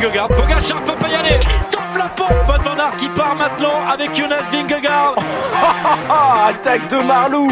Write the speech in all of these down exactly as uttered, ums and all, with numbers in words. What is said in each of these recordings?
Vingegaard. Pogacar peut pas y aller. Christophe Laporte. Wout van Aert qui part maintenant avec Jonas Vingegaard. Attaque de Marlou.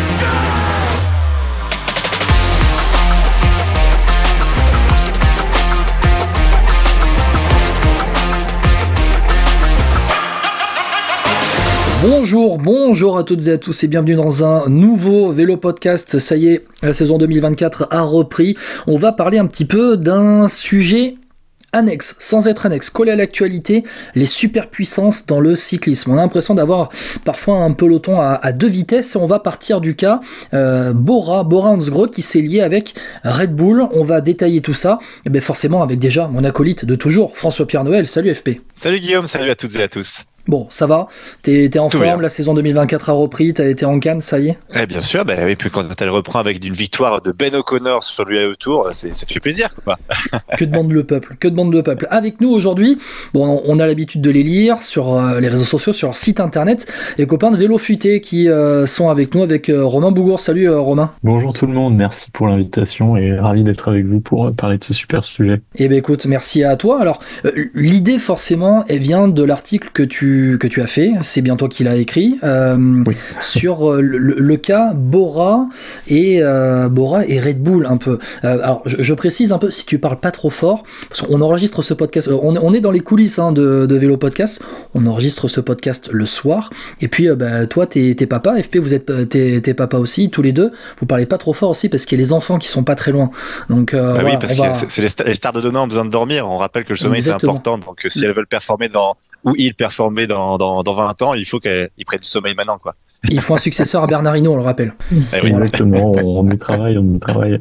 Bonjour, bonjour à toutes et à tous et bienvenue dans un nouveau vélo podcast. Ça y est, la saison deux mille vingt-quatre a repris. On va parler un petit peu d'un sujet annexe, sans être annexe, collé à l'actualité, les superpuissances dans le cyclisme. On a l'impression d'avoir parfois un peloton à, à deux vitesses et on va partir du cas euh, Bora, Bora Hansgrohe qui s'est lié avec Red Bull. On va détailler tout ça, et bien forcément avec déjà mon acolyte de toujours, François-Pierre Noël. Salut F P. Salut Guillaume, salut à toutes et à tous. Bon, ça va, t'es, t'es en Tout forme, bien. La saison deux mille vingt-quatre a repris, t'as été en Cannes, ça y est. Eh bien sûr, bah, et puis quand elle reprend avec une victoire de Ben O'Connor sur l'U A E Tour, c'est, ça fait plaisir, quoi. Que demande le peuple, que demande le peuple. Avec nous aujourd'hui, bon, on a l'habitude de les lire sur euh, les réseaux sociaux, sur leur site internet, les copains de Vélo Futé qui euh, sont avec nous, avec euh, Romain Bougour. Salut euh, Romain. Bonjour tout le monde, merci pour l'invitation et ravi d'être avec vous pour parler de ce super sujet. Eh bien écoute, merci à toi. Alors, euh, l'idée forcément, elle vient de l'article que tu, que tu as fait. C'est bien toi qui l'as écrit, euh, oui. sur le, le cas Bora et, euh, Bora et Red Bull un peu. Euh, alors je, je précise un peu, si tu parles pas trop fort, parce qu'on enregistre ce podcast, on, on est dans les coulisses hein, de, de Vélo Podcast, on enregistre ce podcast le soir, et puis euh, bah, toi t'es, t'es papa, F P vous êtes t'es, t'es papa aussi, tous les deux, vous parlez pas trop fort aussi parce qu'il y a les enfants qui sont pas très loin. Donc, euh, bah voilà, oui, parce que va... c'est, c'est les, stars, les stars de demain ont besoin de dormir, on rappelle que le sommeil Exactement. C'est important, donc si elles veulent performer dans... ou ils performer dans, dans, dans vingt ans, il faut qu'ils prennent du sommeil maintenant, quoi. Il faut un successeur à Bernard Hinault, on le rappelle. Eh oui. Exactement, on y travaille, on y travaille.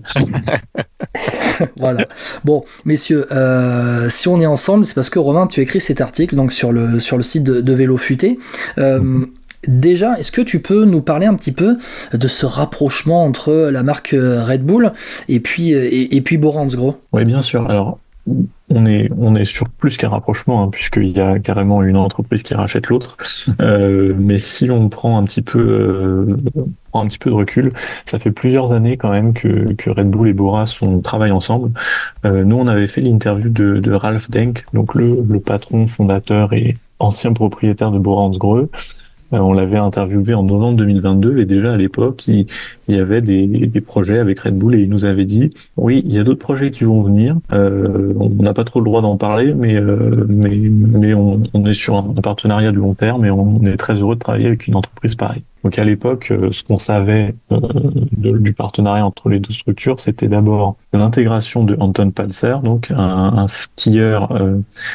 Voilà. Bon, messieurs, euh, si on est ensemble, c'est parce que Romain, tu as écrit cet article donc sur le, sur le site de, de Vélo Futé. Euh, mm-hmm. Déjà, est-ce que tu peux nous parler un petit peu de ce rapprochement entre la marque Red Bull et puis, et, et puis Bora Hansgrohe ? Oui, bien sûr. Alors, on est, on est sur plus qu'un rapprochement, hein, puisqu'il y a carrément une entreprise qui rachète l'autre. Euh, mais si on prend un petit peu, euh, prend un petit peu de recul, ça fait plusieurs années quand même que, que Red Bull et Bora sont, travaillent ensemble. Euh, nous, on avait fait l'interview de, de Ralph Denk, donc le, le patron, fondateur et ancien propriétaire de Bora Hansgrohe. Euh, on l'avait interviewé en novembre deux mille vingt-deux et déjà à l'époque, il, il y avait des, des projets avec Red Bull et il nous avait dit oui, il y a d'autres projets qui vont venir. Euh, on n'a pas trop le droit d'en parler, mais euh, mais mais on, on est sur un partenariat de long terme et on est très heureux de travailler avec une entreprise pareille. Donc à l'époque, ce qu'on savait euh, de, du partenariat entre les deux structures, c'était d'abord l'intégration de Anton Palser, donc un, un skieur euh,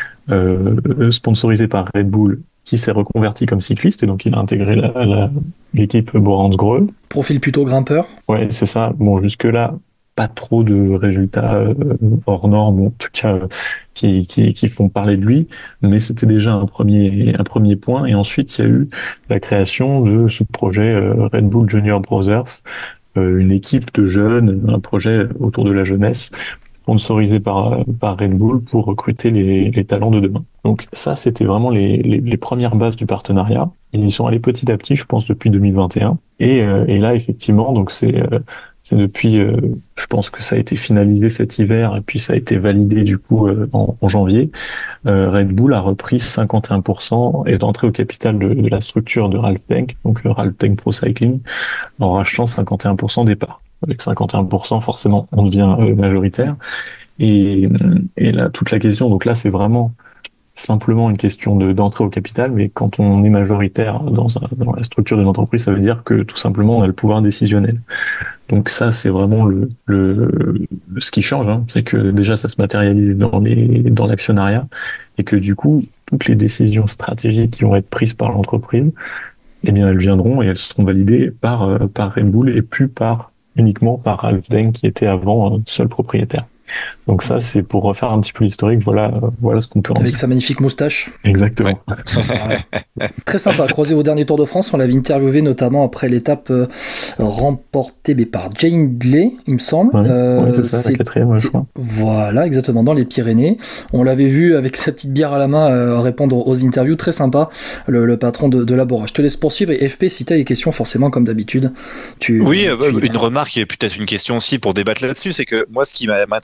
euh, sponsorisé par Red Bull, qui s'est reconverti comme cycliste et donc il a intégré la, la, l'équipe Bora Hansgrohe. Profil plutôt grimpeur. Ouais, c'est ça. Bon, jusque-là, pas trop de résultats euh, hors normes, en tout cas euh, qui, qui, qui font parler de lui, mais c'était déjà un premier, un premier point. Et ensuite, il y a eu la création de ce projet euh, Red Bull Junior Brothers, euh, une équipe de jeunes, un projet autour de la jeunesse, sponsorisé par, par Red Bull pour recruter les, les talents de demain. Donc ça, c'était vraiment les, les, les premières bases du partenariat. Et ils sont allés petit à petit, je pense, depuis deux mille vingt et un. Et, euh, et là, effectivement, donc c'est, euh, c'est depuis, euh, je pense que ça a été finalisé cet hiver et puis ça a été validé du coup euh, en, en janvier. Euh, Red Bull a repris cinquante et un pour cent et est entré au capital de, de la structure de Ralph Denk, donc le Ralph Denk Pro Cycling, en rachetant cinquante et un pour cent des parts. Avec cinquante et un pour cent, forcément, on devient euh, majoritaire. Et, et là, toute la question, donc là, c'est vraiment simplement une question de, d'entrée au capital, mais quand on est majoritaire dans, un, dans la structure de l'entreprise, ça veut dire que tout simplement, on a le pouvoir décisionnel. Donc ça, c'est vraiment le, le, le ce qui change, hein. C'est que déjà, ça se matérialise dans, les, dans l'actionnariat et que du coup, toutes les décisions stratégiques qui vont être prises par l'entreprise, eh bien, elles viendront et elles seront validées par, euh, par Red Bull et plus par uniquement par Ralph Denk qui était avant seul propriétaire. Donc ça, c'est pour refaire un petit peu l'historique. Voilà, euh, voilà ce qu'on peut en dire. Avec sa magnifique moustache. Exactement. Ouais. Très sympa. Croisé au dernier Tour de France, on l'avait interviewé notamment après l'étape euh, remportée par Jane Hindley, il me semble. Ouais, euh, ouais, c'est ça, c'est... la quatrième, ouais, je crois. Voilà, exactement, dans les Pyrénées. On l'avait vu avec sa petite bière à la main euh, répondre aux interviews. Très sympa, le, le patron de, de la Bora. Je te laisse poursuivre. Et F P, si tu as des questions, forcément, comme d'habitude, tu... Oui, tu une remarque et peut-être une question aussi pour débattre là-dessus, c'est que moi, ce qui m'intrigue avec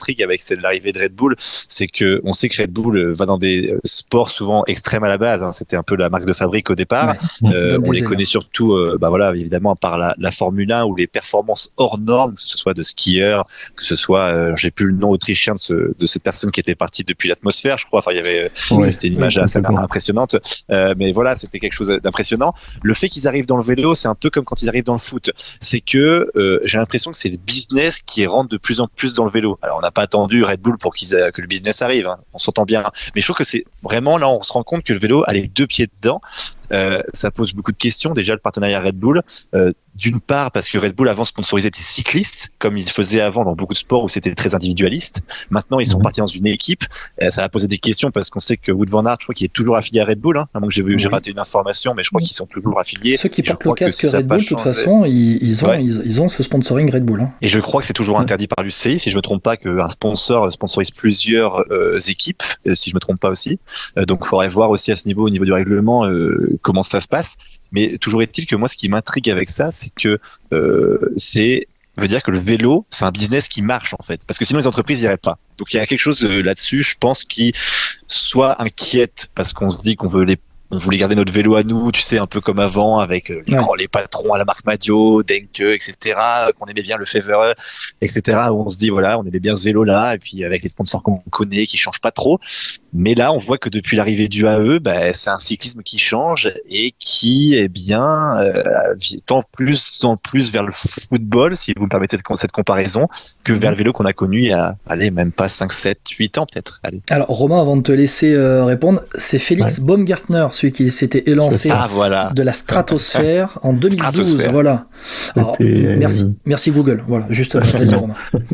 c'est l'arrivée de Red Bull, c'est que on sait que Red Bull va dans des sports souvent extrêmes à la base. Hein. C'était un peu la marque de fabrique au départ. Ouais, euh, on les ailes. connaît surtout, euh, bah voilà, évidemment par la, la Formule un ou les performances hors normes, que ce soit de skieurs, que ce soit, euh, j'ai plus le nom autrichien de, ce, de cette personne qui était partie depuis l'atmosphère, je crois. Enfin, il y avait, Ouais, c'était une image oui, assez complètement. impressionnante. Euh, mais voilà, c'était quelque chose d'impressionnant. Le fait qu'ils arrivent dans le vélo, c'est un peu comme quand ils arrivent dans le foot. C'est que euh, j'ai l'impression que c'est le business qui rentre de plus en plus dans le vélo. Alors, on n'a pas attendu Red Bull pour qu'ils aient, que le business arrive. Hein. On s'entend bien. Mais je trouve que c'est vraiment là, on se rend compte que le vélo a les deux pieds dedans. Euh, ça pose beaucoup de questions. Déjà, le partenariat Red Bull. Euh, D'une part, parce que Red Bull avant sponsorisait des cyclistes, comme ils faisaient avant dans beaucoup de sports où c'était très individualiste. Maintenant, ils sont Mhm. partis dans une équipe. Euh, ça va poser des questions parce qu'on sait que Wout van Aert, je crois qu'il est toujours affilié à Red Bull. Hein. À moins que j'ai vu, j'ai Oui. raté une information, mais je crois qu'ils sont toujours affiliés. Ceux qui Et je portent le crois que casque si ça a Red pas Bull, de toute changé- façon, ils, ils ont, Ouais. ils, ils ont ce sponsoring Red Bull. Hein. Et je crois que c'est toujours interdit par l'U C I, si je me trompe pas, qu'un sponsor sponsorise plusieurs euh, équipes, euh, si je me trompe pas aussi. Euh, donc, il faudrait voir aussi à ce niveau, au niveau du règlement, euh, comment ça se passe. Mais toujours est-il que moi, ce qui m'intrigue avec ça, c'est que euh, c'est veut dire que le vélo, c'est un business qui marche en fait, parce que sinon les entreprises n'y iraient pas. Donc il y a quelque chose euh, là-dessus, je pense, qui soit inquiète parce qu'on se dit qu'on veut les on voulait garder notre vélo à nous, tu sais, un peu comme avant, avec euh, les, Ouais. grands- les patrons à la marque Madio, Denke, et cetera, qu'on aimait bien le Fevere, et cetera, où on se dit, voilà, on aimait bien ce vélo-là, et puis avec les sponsors qu'on connaît, qui changent pas trop. Mais là, on voit que depuis l'arrivée du A E, bah, c'est un cyclisme qui change et qui, eh bien, euh, tend plus en plus vers le football, si vous me permettez cette, cette comparaison, que Mhm. vers le vélo qu'on a connu il y a, allez, même pas cinq, sept, huit ans peut-être. Allez. Alors, Romain, avant de te laisser euh, répondre, c'est Félix Baumgartner, celui qui s'était élancé Ah, voilà. de la stratosphère en deux mille douze. Stratosphère. Voilà. Alors, C'était, merci, euh, merci Google. Voilà, juste Ouais, vas-y, non. Romain.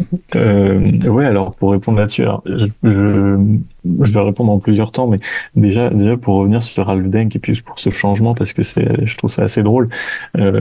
Euh, ouais, alors pour répondre là-dessus, alors, je, je, je vais répondre en plusieurs temps, mais déjà, déjà pour revenir sur Ralph Denk et puis pour ce changement, parce que c'est, je trouve ça assez drôle. Euh,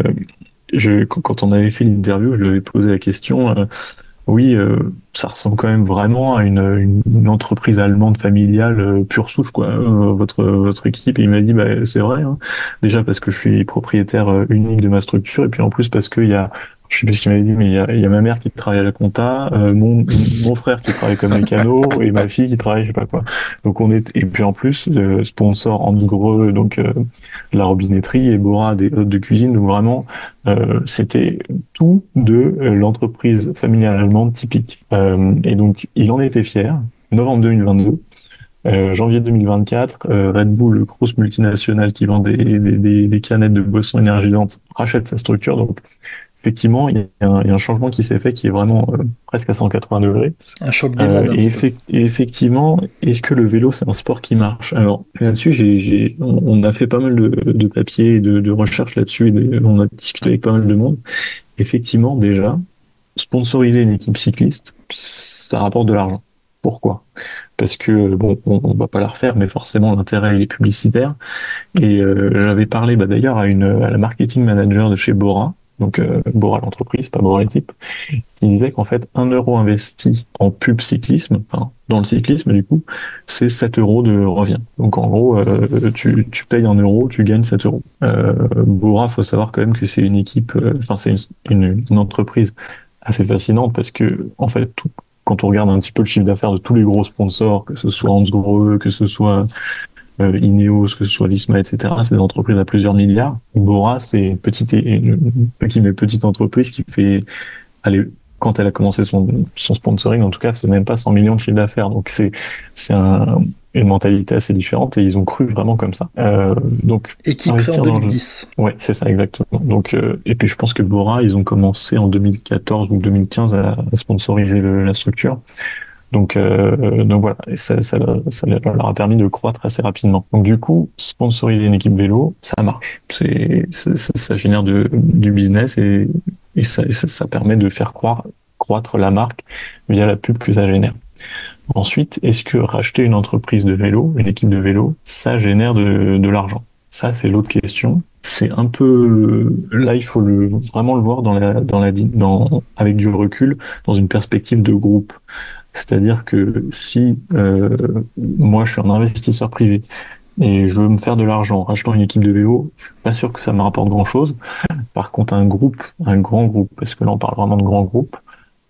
je, quand, quand on avait fait l'interview, je lui avais posé la question. Euh, oui, euh, ça ressemble quand même vraiment à une, une, une entreprise allemande familiale euh, pure souche, quoi. euh, votre votre équipe. Et il m'a dit, bah c'est vrai. Hein. Déjà parce que je suis propriétaire euh, unique de ma structure, et puis en plus parce qu'il y a je sais plus ce qu'il m'avait dit, mais il y a, il y a ma mère qui travaille à la compta, euh, mon, mon frère qui travaille comme mécano et ma fille qui travaille, je sais pas quoi. Donc on est, et puis en plus, euh, sponsor Hansgrohe, donc euh, la robinetterie et Bora des hôtes de cuisine. Donc vraiment, euh, c'était tout de euh, l'entreprise familiale allemande typique. Euh, et donc il en était fier. Novembre deux mille vingt-deux. Euh, janvier deux mille vingt-quatre, euh, Red Bull, grosse multinationale qui vend des, des, des, des canettes de boissons énergisantes, rachète sa structure. Donc effectivement, il y a un, il y a un changement qui s'est fait qui est vraiment euh, presque à cent quatre-vingts degrés. Un choc des Euh, modes. un et, petit peu. effec- et effectivement, est-ce que le vélo, c'est un sport qui marche? Alors là-dessus, j'ai, j'ai, on on a fait pas mal de, de papiers et de, de recherches là-dessus, et de- on a discuté avec pas mal de monde. Effectivement, déjà, sponsoriser une équipe cycliste, ça rapporte de l'argent. Pourquoi? Parce que, bon, on, on va pas la refaire, mais forcément, l'intérêt, il est publicitaire. Et euh, j'avais parlé bah, d'ailleurs à, une, à la marketing manager de chez Bora, donc euh, Bora l'entreprise, pas Bora l'équipe, qui disait qu'en fait, un euro investi en pub cyclisme, enfin, dans le cyclisme, du coup, c'est sept euros de revient. Donc en gros, euh, tu, tu payes un euro, tu gagnes sept euros. Euh, Bora, faut savoir quand même que c'est une équipe, enfin, euh, c'est une, une, une entreprise assez fascinante parce que, en fait, tout, quand on regarde un petit peu le chiffre d'affaires de tous les gros sponsors, que ce soit Hansgrohe, que ce soit euh, Ineos, que ce soit Visma, et cetera, c'est des entreprises à plusieurs milliards. Bora, c'est une petite, une, une petite entreprise qui fait, allez, quand elle a commencé son, son sponsoring, en tout cas, c'est même pas cent millions de chiffre d'affaires. Donc c'est, c'est un, une mentalité assez différente et ils ont cru vraiment comme ça. Euh, donc équipe créée en deux mille dix. Le... Ouais, c'est ça exactement. Donc euh, et puis je pense que Bora, ils ont commencé en deux mille quatorze ou deux mille quinze à, à sponsoriser le, la structure. Donc euh, donc voilà, et ça, ça, ça leur a permis de croître assez rapidement. Donc du coup, sponsoriser une équipe vélo, ça marche. C'est, c'est ça génère de, du business et et ça, ça, ça permet de faire croire, croître la marque via la pub que ça génère. Ensuite, est-ce que racheter une entreprise de vélo, une équipe de vélo, ça génère de, de l'argent? Ça, c'est l'autre question. C'est un peu, là, il faut le, vraiment le voir dans la, dans la, dans, avec du recul, dans une perspective de groupe. C'est-à-dire que si euh, moi, je suis un investisseur privé, et je veux me faire de l'argent en rachetant une équipe de vélo, je suis pas sûr que ça me rapporte grand-chose. Par contre, un groupe, un grand groupe, parce que là on parle vraiment de grand groupe,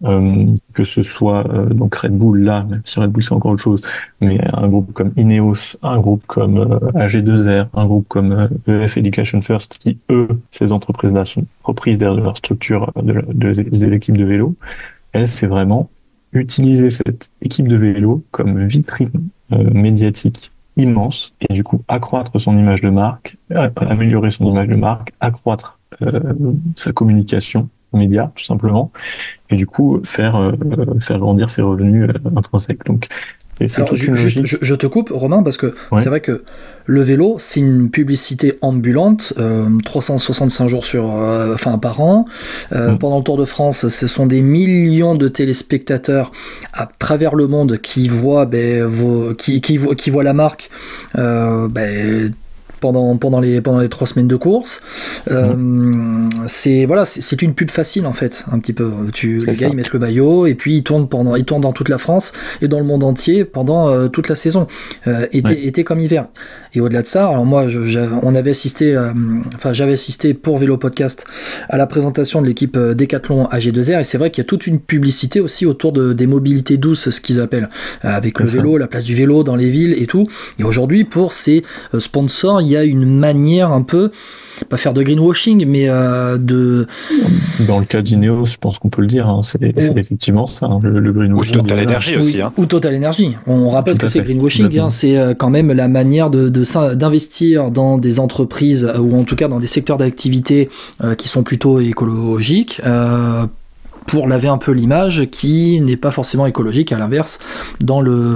euh, que ce soit euh, donc Red Bull là, même si Red Bull c'est encore autre chose, mais un groupe comme Ineos, un groupe comme euh, A G deux R, un groupe comme euh, E F Education First, qui eux, ces entreprises-là sont propriétaires de leur structure de, de, de, des équipes de vélo, elles, c'est vraiment utiliser cette équipe de vélo comme vitrine euh, médiatique immense et du coup accroître son image de marque, améliorer son image de marque, accroître euh, sa communication média tout simplement et du coup faire euh, faire grandir ses revenus euh, intrinsèques. Donc c'est, c'est Alors, toute ju- une juste, logique. je, je te coupe, Romain, parce que Ouais. c'est vrai que le vélo, c'est une publicité ambulante, euh, trois cent soixante-cinq jours sur, euh, enfin, par an. Euh, Mm. Pendant le Tour de France, ce sont des millions de téléspectateurs à travers le monde qui voient, ben, vos, qui, qui, voient, qui voient la marque. Euh, ben, pendant, pendant, les, pendant les trois semaines de course. Euh, mmh. c'est, voilà, c'est, c'est une pub facile en fait, un petit peu. Tu, les gars, ils mettent le maillot et puis ils tournent, pendant, ils tournent dans toute la France et dans le monde entier pendant euh, toute la saison, euh, été, ouais. été comme hiver. Et au-delà de ça, alors moi, je, on avait assisté, euh, enfin j'avais assisté pour Vélo Podcast à la présentation de l'équipe Decathlon A G deux R et c'est vrai qu'il y a toute une publicité aussi autour de, des mobilités douces, ce qu'ils appellent, euh, avec c'est le vélo, ça. La place du vélo dans les villes et tout. Et aujourd'hui, pour ces euh, sponsors, il y a une manière un peu, pas faire de greenwashing, mais euh, de... Dans le cas d'Ineos, je pense qu'on peut le dire, hein, c'est, oh. c'est effectivement ça, hein, le, le greenwashing. Ou Total Energy aussi. Hein. Ou Total Energy. On rappelle Tout ce que c'est fait. greenwashing, hein, c'est euh, quand même la manière de, de, d'investir dans des entreprises, euh, ou en tout cas dans des secteurs d'activité euh, qui sont plutôt écologiques, euh, pour laver un peu l'image qui n'est pas forcément écologique, à l'inverse, dans le,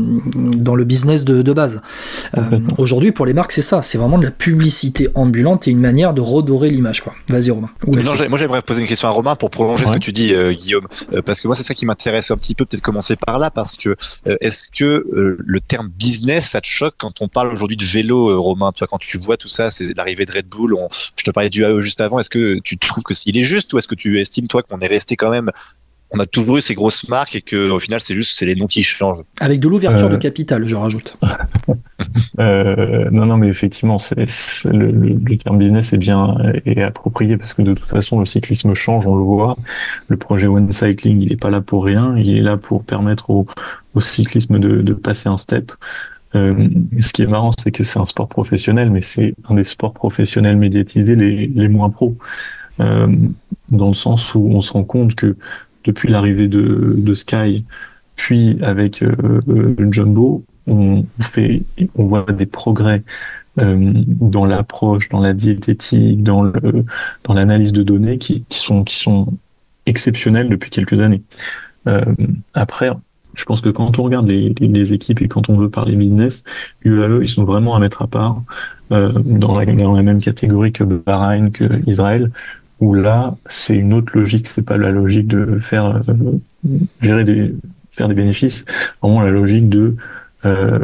dans le business de, de base. Euh, aujourd'hui, pour les marques, c'est ça, c'est vraiment de la publicité ambulante et une manière de redorer l'image, quoi. Vas-y, Romain. Non, j'ai, moi, j'aimerais poser une question à Romain pour prolonger ouais. ce que tu dis, euh, Guillaume, euh, parce que moi, c'est ça qui m'intéresse un petit peu, peut-être commencer par là, parce que euh, est-ce que euh, le terme business, ça te choque quand on parle aujourd'hui de vélo, euh, Romain? Tu vois, quand tu vois tout ça, c'est l'arrivée de Red Bull, on, je te parlais du A E juste avant, est-ce que tu trouves que il est juste ou est-ce que tu estimes, toi, qu'on est resté quand même, on a toujours eu ces grosses marques et que au final c'est juste c'est les noms qui changent. Avec de l'ouverture euh... de capital, je rajoute. euh, non, non, mais effectivement, c'est, c'est le, le, le terme business est bien est approprié parce que de toute façon le cyclisme change, on le voit. Le projet One Cycling, il est pas là pour rien, il est là pour permettre au, au cyclisme de, de passer un step. Euh, ce qui est marrant, c'est que c'est un sport professionnel, mais c'est un des sports professionnels médiatisés les, les moins pros. Euh, dans le sens où on se rend compte que depuis l'arrivée de, de Sky, puis avec euh, le Jumbo, on fait, on voit des progrès euh, dans l'approche, dans la diététique, dans le, dans l'analyse de données qui, qui sont, qui sont exceptionnels depuis quelques années. Euh, après, je pense que quand on regarde les, les, les équipes et quand on veut parler business, U A E, ils sont vraiment à mettre à part euh, dans, la, dans la même catégorie que Bahreïn, que Israël. Où là, c'est une autre logique, c'est pas la logique de faire euh, gérer des faire des bénéfices, vraiment la logique de euh,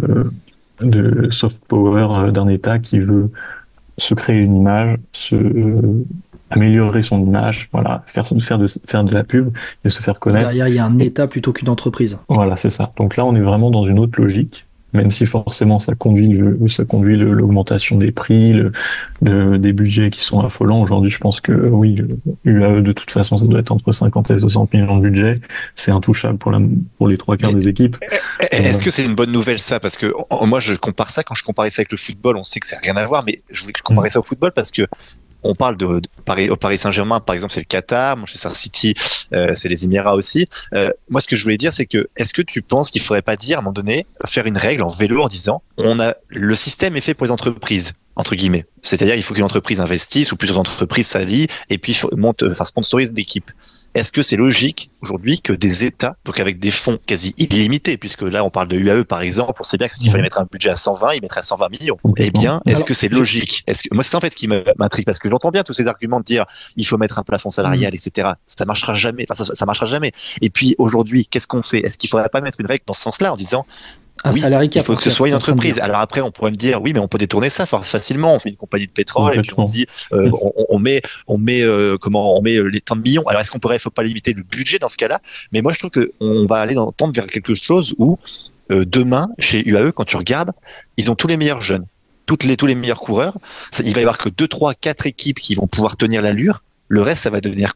de soft power d'un État qui veut se créer une image, se euh, améliorer son image, voilà, faire faire de faire de la pub et se faire connaître. Derrière, il y a un État plutôt qu'une entreprise. Voilà, c'est ça. Donc là, on est vraiment dans une autre logique. Même si forcément ça conduit, le, ça conduit le, l'augmentation des prix, le, le, des budgets qui sont affolants. Aujourd'hui, je pense que oui, le U A E de toute façon, ça doit être entre cinquante et soixante millions de budget. C'est intouchable pour, la, pour les trois quarts des équipes. Est-ce euh, que c'est une bonne nouvelle ça? Parce que moi, je compare ça, quand je comparais ça avec le football, on sait que ça n'a rien à voir, mais je voulais que je comparais mmh. ça au football parce que on parle de, de Paris, au Paris Saint-Germain, par exemple, c'est le Qatar, Manchester City, euh, c'est les Émirats aussi. Euh, moi, ce que je voulais dire, c'est que, est-ce que tu penses qu'il faudrait pas dire, à un moment donné, faire une règle en vélo en disant, on a, le système est fait pour les entreprises, entre guillemets. C'est-à-dire, il faut qu'une entreprise investisse ou plusieurs entreprises s'allient et puis monte, enfin, sponsorise l'équipe. Est-ce que c'est logique aujourd'hui que des États, donc avec des fonds quasi illimités, puisque là on parle de U A E par exemple, on sait bien que s'il fallait mettre un budget à cent vingt, ils mettraient à cent vingt millions. Eh bien, est-ce Alors, que c'est logique? Est-ce que moi c'est ça en fait qui m'intrigue parce que j'entends bien tous ces arguments de dire il faut mettre un plafond salarial, mmh. et cetera. Ça marchera jamais. Enfin, ça, ça marchera jamais. Et puis aujourd'hui, qu'est-ce qu'on fait? Est-ce qu'il faudrait pas mettre une règle dans ce sens-là en disant un oui, salarié il faut que ce soit une entreprise. Alors après, on pourrait me dire, oui, mais on peut détourner ça facilement. On fait une compagnie de pétrole et puis on dit, euh, on, on met, on met, euh, comment, on met les tant de millions. Alors est-ce qu'on pourrait, faut pas limiter le budget dans ce cas-là? Mais moi, je trouve que on va aller dans, tendre vers quelque chose où euh, demain, chez U A E, quand tu regardes, ils ont tous les meilleurs jeunes, toutes les, tous les meilleurs coureurs. Ça, il va y avoir que deux, trois, quatre équipes qui vont pouvoir tenir l'allure. Le reste, ça va devenir quoi?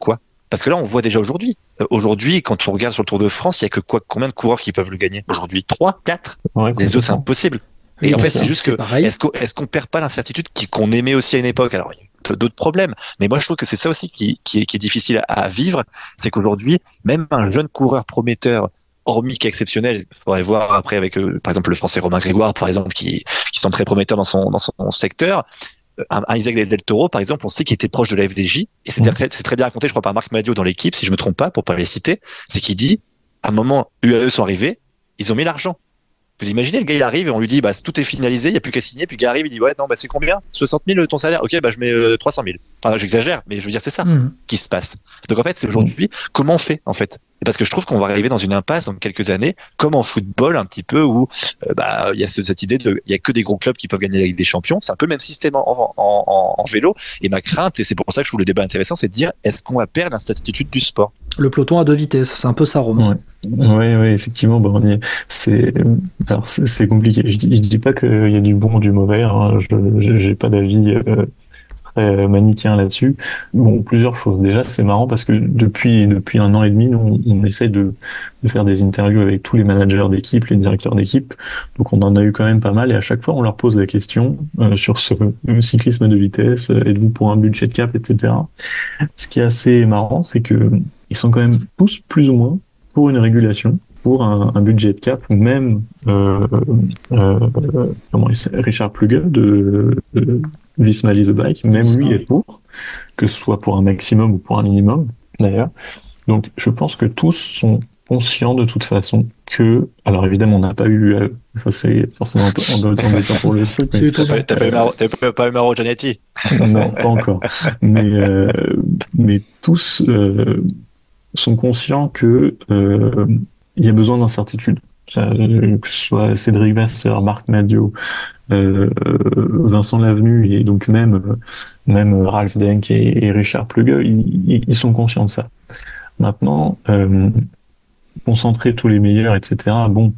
Parce que là, on voit déjà aujourd'hui. Euh, aujourd'hui, quand on regarde sur le Tour de France, il y a que quoi, combien de coureurs qui peuvent le gagner aujourd'hui? Trois, quatre. Ouais, Les autres, c'est impossible. Et Oui, en fait, c'est c'est juste que pareil. est-ce qu'on est-ce qu'on perd pas l'incertitude qui, qu'on aimait aussi à une époque? Alors, il y a d'autres problèmes, mais moi, je trouve que c'est ça aussi qui, qui, est, qui est difficile à, à vivre, c'est qu'aujourd'hui, même un jeune coureur prometteur, hormis qu'exceptionnel, il faudrait voir après avec, euh, par exemple, le Français Romain Grégoire, par exemple, qui, qui sont très prometteurs dans son, dans son secteur. Un, un Isaac Del Toro, par exemple, on sait qu'il était proche de la F D J, et c'est, mmh. très, c'est très bien raconté, je crois, par Marc Madio dans l'équipe, si je me trompe pas, pour pas les citer, c'est qu'il dit, à un moment, U A E sont arrivés, ils ont mis l'argent. Vous imaginez, le gars, il arrive et on lui dit, bah, tout est finalisé, il n'y a plus qu'à signer, puis le gars arrive, il dit, ouais, non, bah, c'est combien? soixante mille ton salaire? Ok, bah, je mets euh, trois cent mille. Enfin, j'exagère, mais je veux dire, c'est ça mmh. qui se passe. Donc, en fait, c'est aujourd'hui, mmh. comment on fait, en fait? Et parce que je trouve qu'on va arriver dans une impasse dans quelques années, comme en football, un petit peu, où, euh, bah, il y a ce, cette idée de, il y a que des gros clubs qui peuvent gagner la Ligue des Champions. C'est un peu le même système en, en, en, en vélo. Et ma crainte, et c'est pour ça que je trouve le débat intéressant, c'est de dire, est-ce qu'on va perdre l'incertitude du sport? Le peloton à deux vitesses, c'est un peu ça, Romain. Oui, ouais, ouais, effectivement, bon, on y est. C'est, alors c'est, c'est compliqué. Je dis, je dis pas qu'il y a du bon ou du mauvais. Hein. Je, j'ai pas d'avis euh, très manichéen là-dessus. Bon, plusieurs choses. Déjà, c'est marrant parce que depuis depuis un an et demi, nous, on, on essaie de, de faire des interviews avec tous les managers d'équipe, les directeurs d'équipe. Donc, on en a eu quand même pas mal. Et à chaque fois, on leur pose la question euh, sur ce cyclisme de vitesse. Euh, êtes-vous pour un budget de cap, et cetera. Ce qui est assez marrant, c'est que ils sont quand même tous plus ou moins pour une régulation, pour un, un budget de cap, même euh, euh, comment il s'appelle, Richard Plugge de, de Visma Lease a Bike, même lui est pour, que ce soit pour un maximum ou pour un minimum, d'ailleurs. Donc je pense que tous sont conscients de toute façon que, alors évidemment on n'a pas eu, euh, ça c'est forcément un peu embêtant pour le truc. Mais, t'as pas, t'as pas eu Maro, t'as pas eu Maro Giannetti? Non, pas encore. Mais, euh, mais tous euh, sont conscients que euh, il y a besoin d'incertitude. Ça, que ce soit Cédric Vasseur, Marc Madio, euh, Vincent Lavenu et donc même même Ralph Denk et, et Richard Plugge, ils, ils sont conscients de ça. Maintenant, euh, concentrer tous les meilleurs, et cetera. Bon,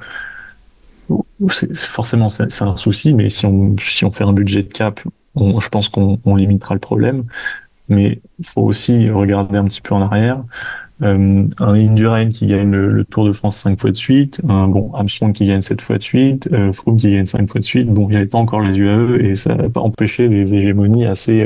c'est, forcément c'est, c'est un souci, mais si on si on fait un budget de cap, on, je pense qu'on on limitera le problème. Mais il faut aussi regarder un petit peu en arrière. Euh, un Indurain qui gagne le, le Tour de France cinq fois de suite, un bon Armstrong qui gagne sept fois de suite, euh, Froome qui gagne cinq fois de suite. Bon, il n'y avait pas encore les U A E et ça n'a pas empêché des hégémonies assez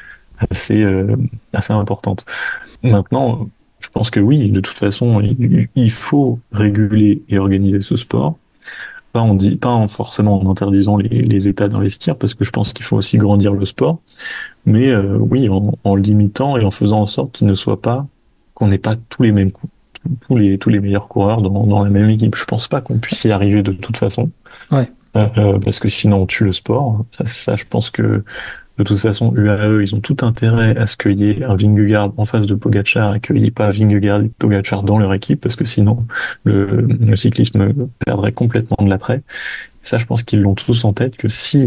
assez euh, assez importantes. Maintenant, je pense que oui, de toute façon, il, il faut réguler et organiser ce sport. Pas en dit, pas en forcément en interdisant les, les États d'investir, parce que je pense qu'il faut aussi grandir le sport. Mais euh, oui, en, en limitant et en faisant en sorte qu'il ne soit pas qu'on n'ait pas tous les mêmes coups, tous les tous les meilleurs coureurs dans dans la même équipe. Je pense pas qu'on puisse y arriver de toute façon. Ouais. Euh, euh, parce que sinon on tue le sport. Ça, ça, je pense que de toute façon U A E, ils ont tout intérêt à ce qu'il y ait un Vingegaard en face de Pogačar et qu'il n'y ait pas Vingegaard et Pogačar dans leur équipe, parce que sinon le, le cyclisme perdrait complètement de l'attrait. Ça, je pense qu'ils l'ont tous en tête que si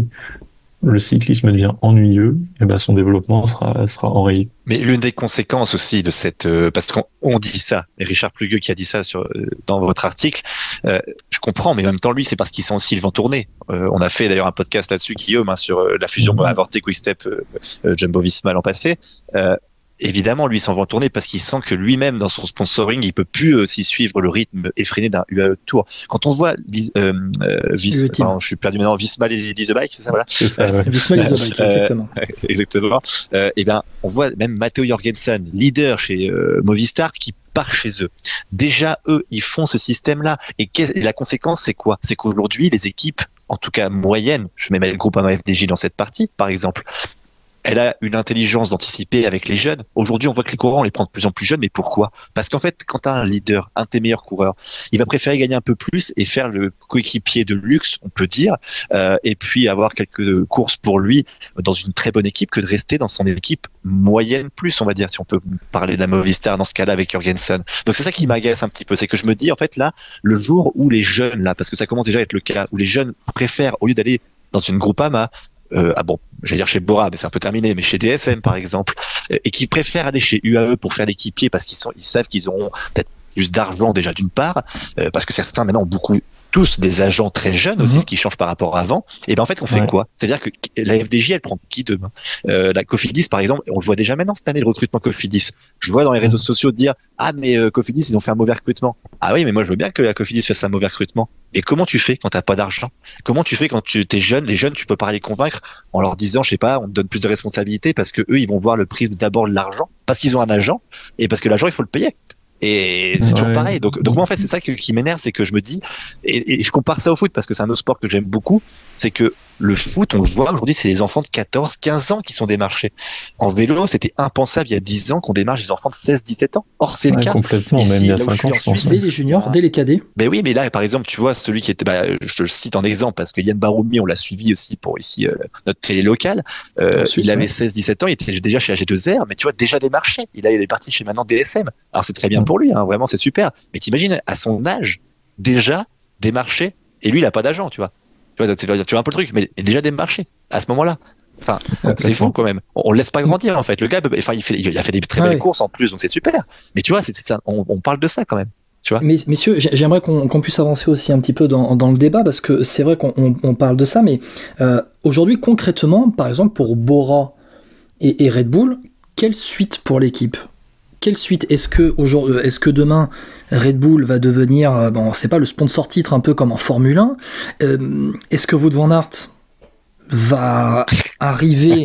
le cyclisme devient ennuyeux, et ben son développement sera sera enrayé. Mais l'une des conséquences aussi de cette, euh, parce qu'on on dit ça, et Richard Plugge qui a dit ça sur euh, dans votre article, euh, je comprends, mais en même temps lui c'est parce qu'ils sont aussi le vent tourné. Euh, on a fait d'ailleurs un podcast là-dessus, Guillaume, hein, sur euh, la fusion mmh. avortée Quick-Step euh, euh, Jumbo-Visma l'an passé. Euh, Évidemment, lui, il s'en va en tourner parce qu'il sent que lui-même, dans son sponsoring, il peut plus aussi suivre le rythme effréné d'un U A E Tour. Quand on voit euh, euh, Vis, pardon, je suis perdu maintenant, Visma Lease a Bike, c'est ça, voilà. C'est ça, ouais. Visma Lease a Bike, exactement. Euh, exactement. Euh, et ben, on voit même Matteo Jorgensen, leader chez euh, Movistar, qui part chez eux. Déjà, eux, ils font ce système-là. Et, et la conséquence, c'est quoi? C'est qu'aujourd'hui, les équipes, en tout cas moyennes, je mets le groupe F D J dans cette partie, par exemple, elle a une intelligence d'anticiper avec les jeunes. Aujourd'hui, on voit que les coureurs, on les prend de plus en plus jeunes. Mais pourquoi? Parce qu'en fait, quand tu as un leader, un de tes meilleurs coureurs, il va préférer gagner un peu plus et faire le coéquipier de luxe, on peut dire, euh, et puis avoir quelques courses pour lui dans une très bonne équipe que de rester dans son équipe moyenne plus, on va dire, si on peut parler de la Movistar dans ce cas-là avec Jorgensen. Donc c'est ça qui m'agace un petit peu, c'est que je me dis, en fait, là, le jour où les jeunes, là, parce que ça commence déjà à être le cas, où les jeunes préfèrent, au lieu d'aller dans une Groupama, Euh, ah bon, j'allais dire chez Bora, mais c'est un peu terminé, mais chez D S M par exemple, et qui préfèrent aller chez U A E pour faire l'équipier parce qu'ils sont, ils savent qu'ils auront peut-être plus d'argent déjà d'une part, euh, parce que certains maintenant ont beaucoup, tous des agents très jeunes aussi, mm-hmm. ce qui change par rapport à avant. Et ben en fait, on fait ouais. quoi? C'est-à-dire que la F D J, elle prend qui demain? euh, La Cofidis, par exemple, on le voit déjà maintenant cette année, le recrutement Cofidis. Je vois dans les réseaux sociaux dire ah mais euh, Cofidis, ils ont fait un mauvais recrutement. Ah oui, mais moi je veux bien que la Cofidis fasse un mauvais recrutement. Et comment tu fais quand t'as pas d'argent? Comment tu fais quand tu t'es jeune? Les jeunes, tu peux pas les convaincre en leur disant, je sais pas, on te donne plus de responsabilités parce que eux, ils vont voir le prix d'abord de l'argent, parce qu'ils ont un agent et parce que l'agent, il faut le payer. Et c'est ouais. toujours pareil. Donc, donc moi, en fait, c'est ça qui, qui m'énerve, c'est que je me dis, et, et je compare ça au foot parce que c'est un autre sport que j'aime beaucoup, c'est que le foot, on le voit aujourd'hui, c'est les enfants de quatorze, quinze ans qui sont démarchés. En vélo, c'était impensable il y a dix ans qu'on démarche des enfants de seize, dix-sept ans. Or, c'est ouais, le cas. Complètement, Ici, même il y a cinq ans, je pense. Dès les juniors, dès les cadets. Ben oui, mais là, par exemple, tu vois, celui qui était, bah, je le cite en exemple parce que Yann Baroumi, on l'a suivi aussi pour ici, euh, notre télé locale. Euh, Suisse, il avait ouais. seize, dix-sept ans, il était déjà chez A G deux R, mais tu vois, déjà démarché. Il, a, il est parti chez maintenant D S M. Alors, c'est très bien ouais. pour lui, hein, vraiment, c'est super. Mais t'imagines, à son âge, déjà démarché, et lui, il a pas d'agent, tu vois. Tu vois, tu vois un peu le truc, mais déjà démarché à ce moment-là. Enfin, ouais, c'est fou quand même. On, on le laisse pas grandir en fait. Le gars, enfin, il, fait, il a fait des très belles ouais. courses en plus, donc c'est super. Mais tu vois, c'est, c'est ça, on, on parle de ça quand même. Tu vois. Mais messieurs, j'aimerais qu'on, qu'on puisse avancer aussi un petit peu dans, dans le débat parce que c'est vrai qu'on on, on parle de ça, mais euh, aujourd'hui concrètement, par exemple pour Bora et, et Red Bull, quelle suite pour l'équipe? Quelle suite? Est-ce que, aujourd'hui, est-ce que demain Red Bull va devenir, bon, c'est pas le sponsor titre un peu comme en Formule un? euh, Est-ce que Wout van Aert va arriver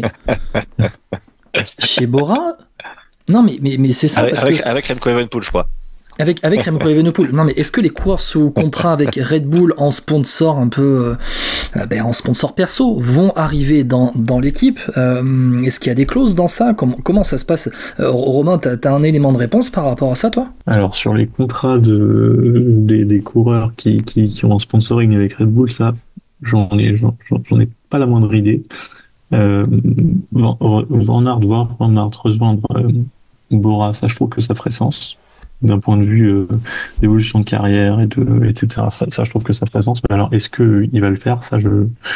chez Bora? Non, mais, mais, mais c'est ça. Avec, parce avec, que... avec Remco Evenepoel, je crois. Avec, avec Remco Evenepoel. Non, mais est-ce que les coureurs sous contrat avec Red Bull en sponsor un peu, euh, ben, en sponsor perso, vont arriver dans, dans l'équipe? euh, Est-ce qu'il y a des clauses dans ça? Comment, comment ça se passe? euh, Romain, t'as, t'as un élément de réponse par rapport à ça, toi? Alors, sur les contrats de, des, des coureurs qui, qui, qui ont un sponsoring avec Red Bull, ça, j'en ai, j'en, j'en ai pas la moindre idée. Euh, Van, Van Aert, voir Van Aert rejoindre euh, Bora, ça, je trouve que ça ferait sens. D'un point de vue euh, d'évolution de carrière et de et cetera. Ça, ça, je trouve que ça fait sens. Mais alors, est-ce que il va le faire? Ça, je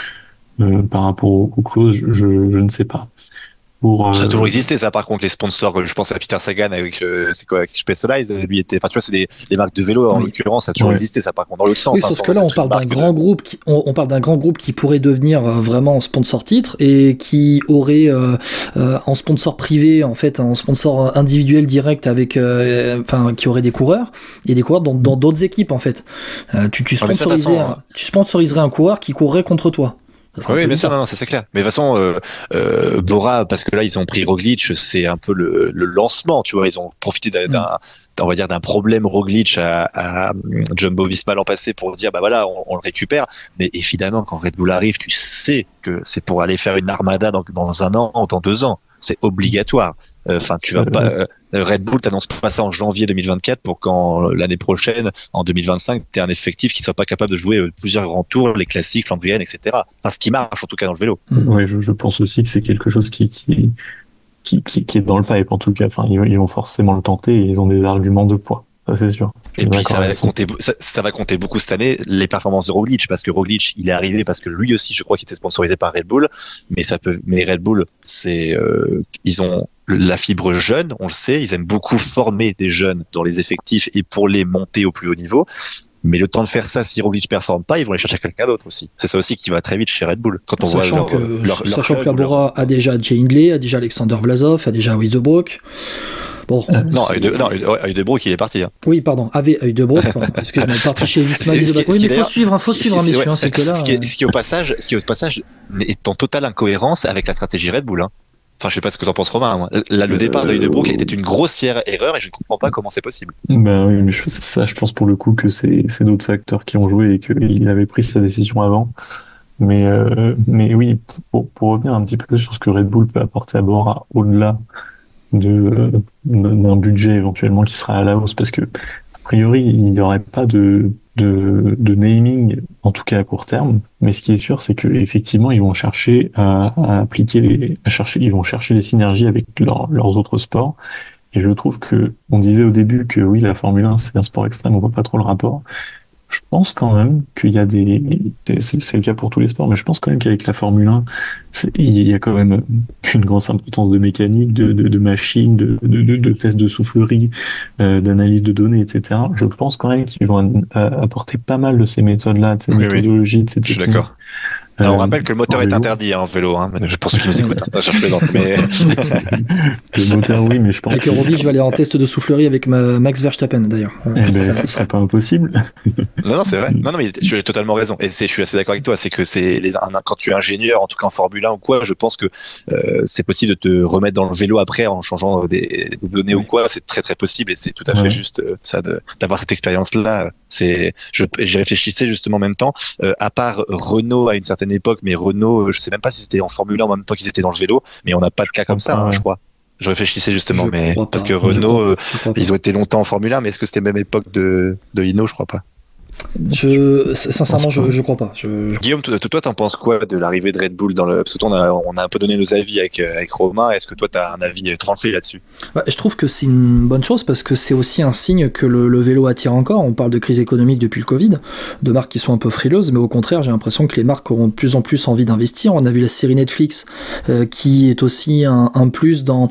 euh, par rapport aux, aux clauses, je, je ne sais pas. Pour, euh... Ça a toujours existé, ça. Par contre, les sponsors, je pense à Peter Sagan avec euh, c'est quoi, avec Specialized, lui était. Enfin, tu vois, c'est des, des marques de vélo en oui. l'occurrence, ça a toujours oui. existé. Ça, par contre, dans l'autre sens. Oui, sauf hein, que là, on parle d'un grand de... groupe, qui, on, on parle d'un grand groupe qui pourrait devenir euh, vraiment sponsor titre et qui aurait euh, euh, en sponsor privé, en fait, en sponsor individuel direct avec, euh, enfin, qui aurait des coureurs et des coureurs dans, dans d'autres équipes, en fait. Euh, tu, tu sponsoriserais, un, tu sponsoriserais un coureur qui courrait contre toi. Oui, bien sûr, non, non, ça c'est clair. Mais de toute façon, euh, euh, Bora, parce que là ils ont pris Roglic, c'est un peu le, le lancement, tu vois. Ils ont profité d'un, mm. d'un, on va dire, d'un problème Roglic à, à Jumbo-Visma l'an passé pour dire, bah voilà, on, on le récupère. Mais évidemment, quand Red Bull arrive, tu sais que c'est pour aller faire une armada dans, dans un an ou dans deux ans. C'est obligatoire. Enfin, euh, tu vas pas. Euh, Red Bull t'annonce pas ça en janvier deux mille vingt-quatre pour qu'en l'année prochaine, en deux mille vingt-cinq, t'aies un effectif qui soit pas capable de jouer euh, plusieurs grands tours, les classiques, Flandriennes, et cetera. Enfin, ce qui marche en tout cas dans le vélo. Oui, je, je pense aussi que c'est quelque chose qui qui, qui qui qui est dans le pipe en tout cas. Enfin, ils, ils vont forcément le tenter et ils ont des arguments de poids. Ça, c'est sûr. Et puis ça va compter, ça, ça va compter beaucoup cette année les performances de Roglic parce que Roglic il est arrivé parce que lui aussi je crois qu'il était sponsorisé par Red Bull, mais ça peut, mais Red Bull c'est euh, ils ont la fibre jeune, on le sait, ils aiment beaucoup former des jeunes dans les effectifs et pour les monter au plus haut niveau. Mais le temps de faire ça, si Roglic performe pas, ils vont aller chercher quelqu'un d'autre aussi. C'est ça aussi qui va très vite chez Red Bull. Quand on sachant voit leur, leur, que, leur, sachant leur que la Bora a déjà Jay Hindley, a déjà Alexander Vlasov, a déjà Huydebroek. Bon, euh, non, Huydebroek, il est parti. Hein. Oui, pardon, avait Huydebroek. Excuse-moi, il est parti chez Visma. Oui, mais il faut suivre, il faut suivre, messieurs. Ouais, hein, c'est que là. Ce qui est, ce qui est au passage, ce qui est au passage est en totale incohérence avec la stratégie Red Bull. Hein. Enfin, je sais pas ce que t'en penses, Romain. Moi. Là, le départ de Huydebroek était une grossière erreur et je ne comprends pas comment c'est possible. Ben oui, mais je, ça, je pense pour le coup que c'est, c'est d'autres facteurs qui ont joué et qu'il avait pris sa décision avant. Mais, euh, mais oui, pour, pour revenir un petit peu sur ce que Red Bull peut apporter à Bora au-delà de, d'un budget éventuellement qui sera à la hausse, parce que a priori, il n'y aurait pas de, de, de naming, en tout cas à court terme. Mais ce qui est sûr, c'est que effectivement, ils vont chercher à, à appliquer les, à chercher, ils vont chercher les synergies avec leur, leurs autres sports. Et je trouve que, on disait au début que oui, la Formule un, c'est un sport extrême, on voit pas trop le rapport. je pense quand même qu'il y a des, c'est, c'est le cas pour tous les sports, mais je pense quand même qu'avec la Formule un, c'est, il y a quand même une grosse importance de mécanique, de, de, de machines, de, de, de, de tests de soufflerie, euh, d'analyse de données, et cetera. Je pense quand même qu'ils vont apporter pas mal de ces méthodes-là, de ces oui, méthodologies, de ces je suis techniques. d'accord. Alors, on rappelle que le moteur en est vélo. interdit hein, en vélo, hein, pour ceux qui nous écoutent. Hein, je plaisante, mais... Le moteur, oui, mais je pense Avec que... Roby, je vais aller en test de soufflerie avec ma Max Verstappen d'ailleurs. Eh ben, ce serait pas impossible. Non, non, c'est vrai. Non, non, mais tu as totalement raison. Et c'est, je suis assez d'accord avec toi. C'est que c'est les, un, quand tu es ingénieur, en tout cas en Formule un ou quoi, je pense que euh, c'est possible de te remettre dans le vélo après en changeant des, des données Oui. ou quoi. C'est très très possible et c'est tout à fait Ouais. juste euh, ça de, d'avoir cette expérience-là. C'est, je, j'y réfléchissais justement en même temps. Euh, à part Renault à une certaine époque, mais Renault, je sais même pas si c'était en Formule un en même temps qu'ils étaient dans le vélo, mais on n'a pas de cas comme ça, Ah, hein, ouais. je crois. Je réfléchissais justement, Je mais crois parce pas. que Je Renault, crois- euh, je crois pas. ils ont été longtemps en Formule un, mais est-ce que c'était même époque de, de Hino? Je crois pas. Je, sincèrement, pense pas. je, je crois pas. Je, je- Guillaume, toi, toi, t'en penses quoi de l'arrivée de Red Bull dans le... Parce que toi, on a, on a un peu donné nos avis avec, euh, avec Romain. Est-ce que toi, t'as un avis tranché là-dessus? Bah, je trouve que c'est une bonne chose parce que c'est aussi un signe que le, le vélo attire encore. On parle de crise économique depuis le Covid, de marques qui sont un peu frileuses, mais au contraire, j'ai l'impression que les marques auront de plus en plus envie d'investir. On a vu la série Netflix euh, qui est aussi un, un plus dans,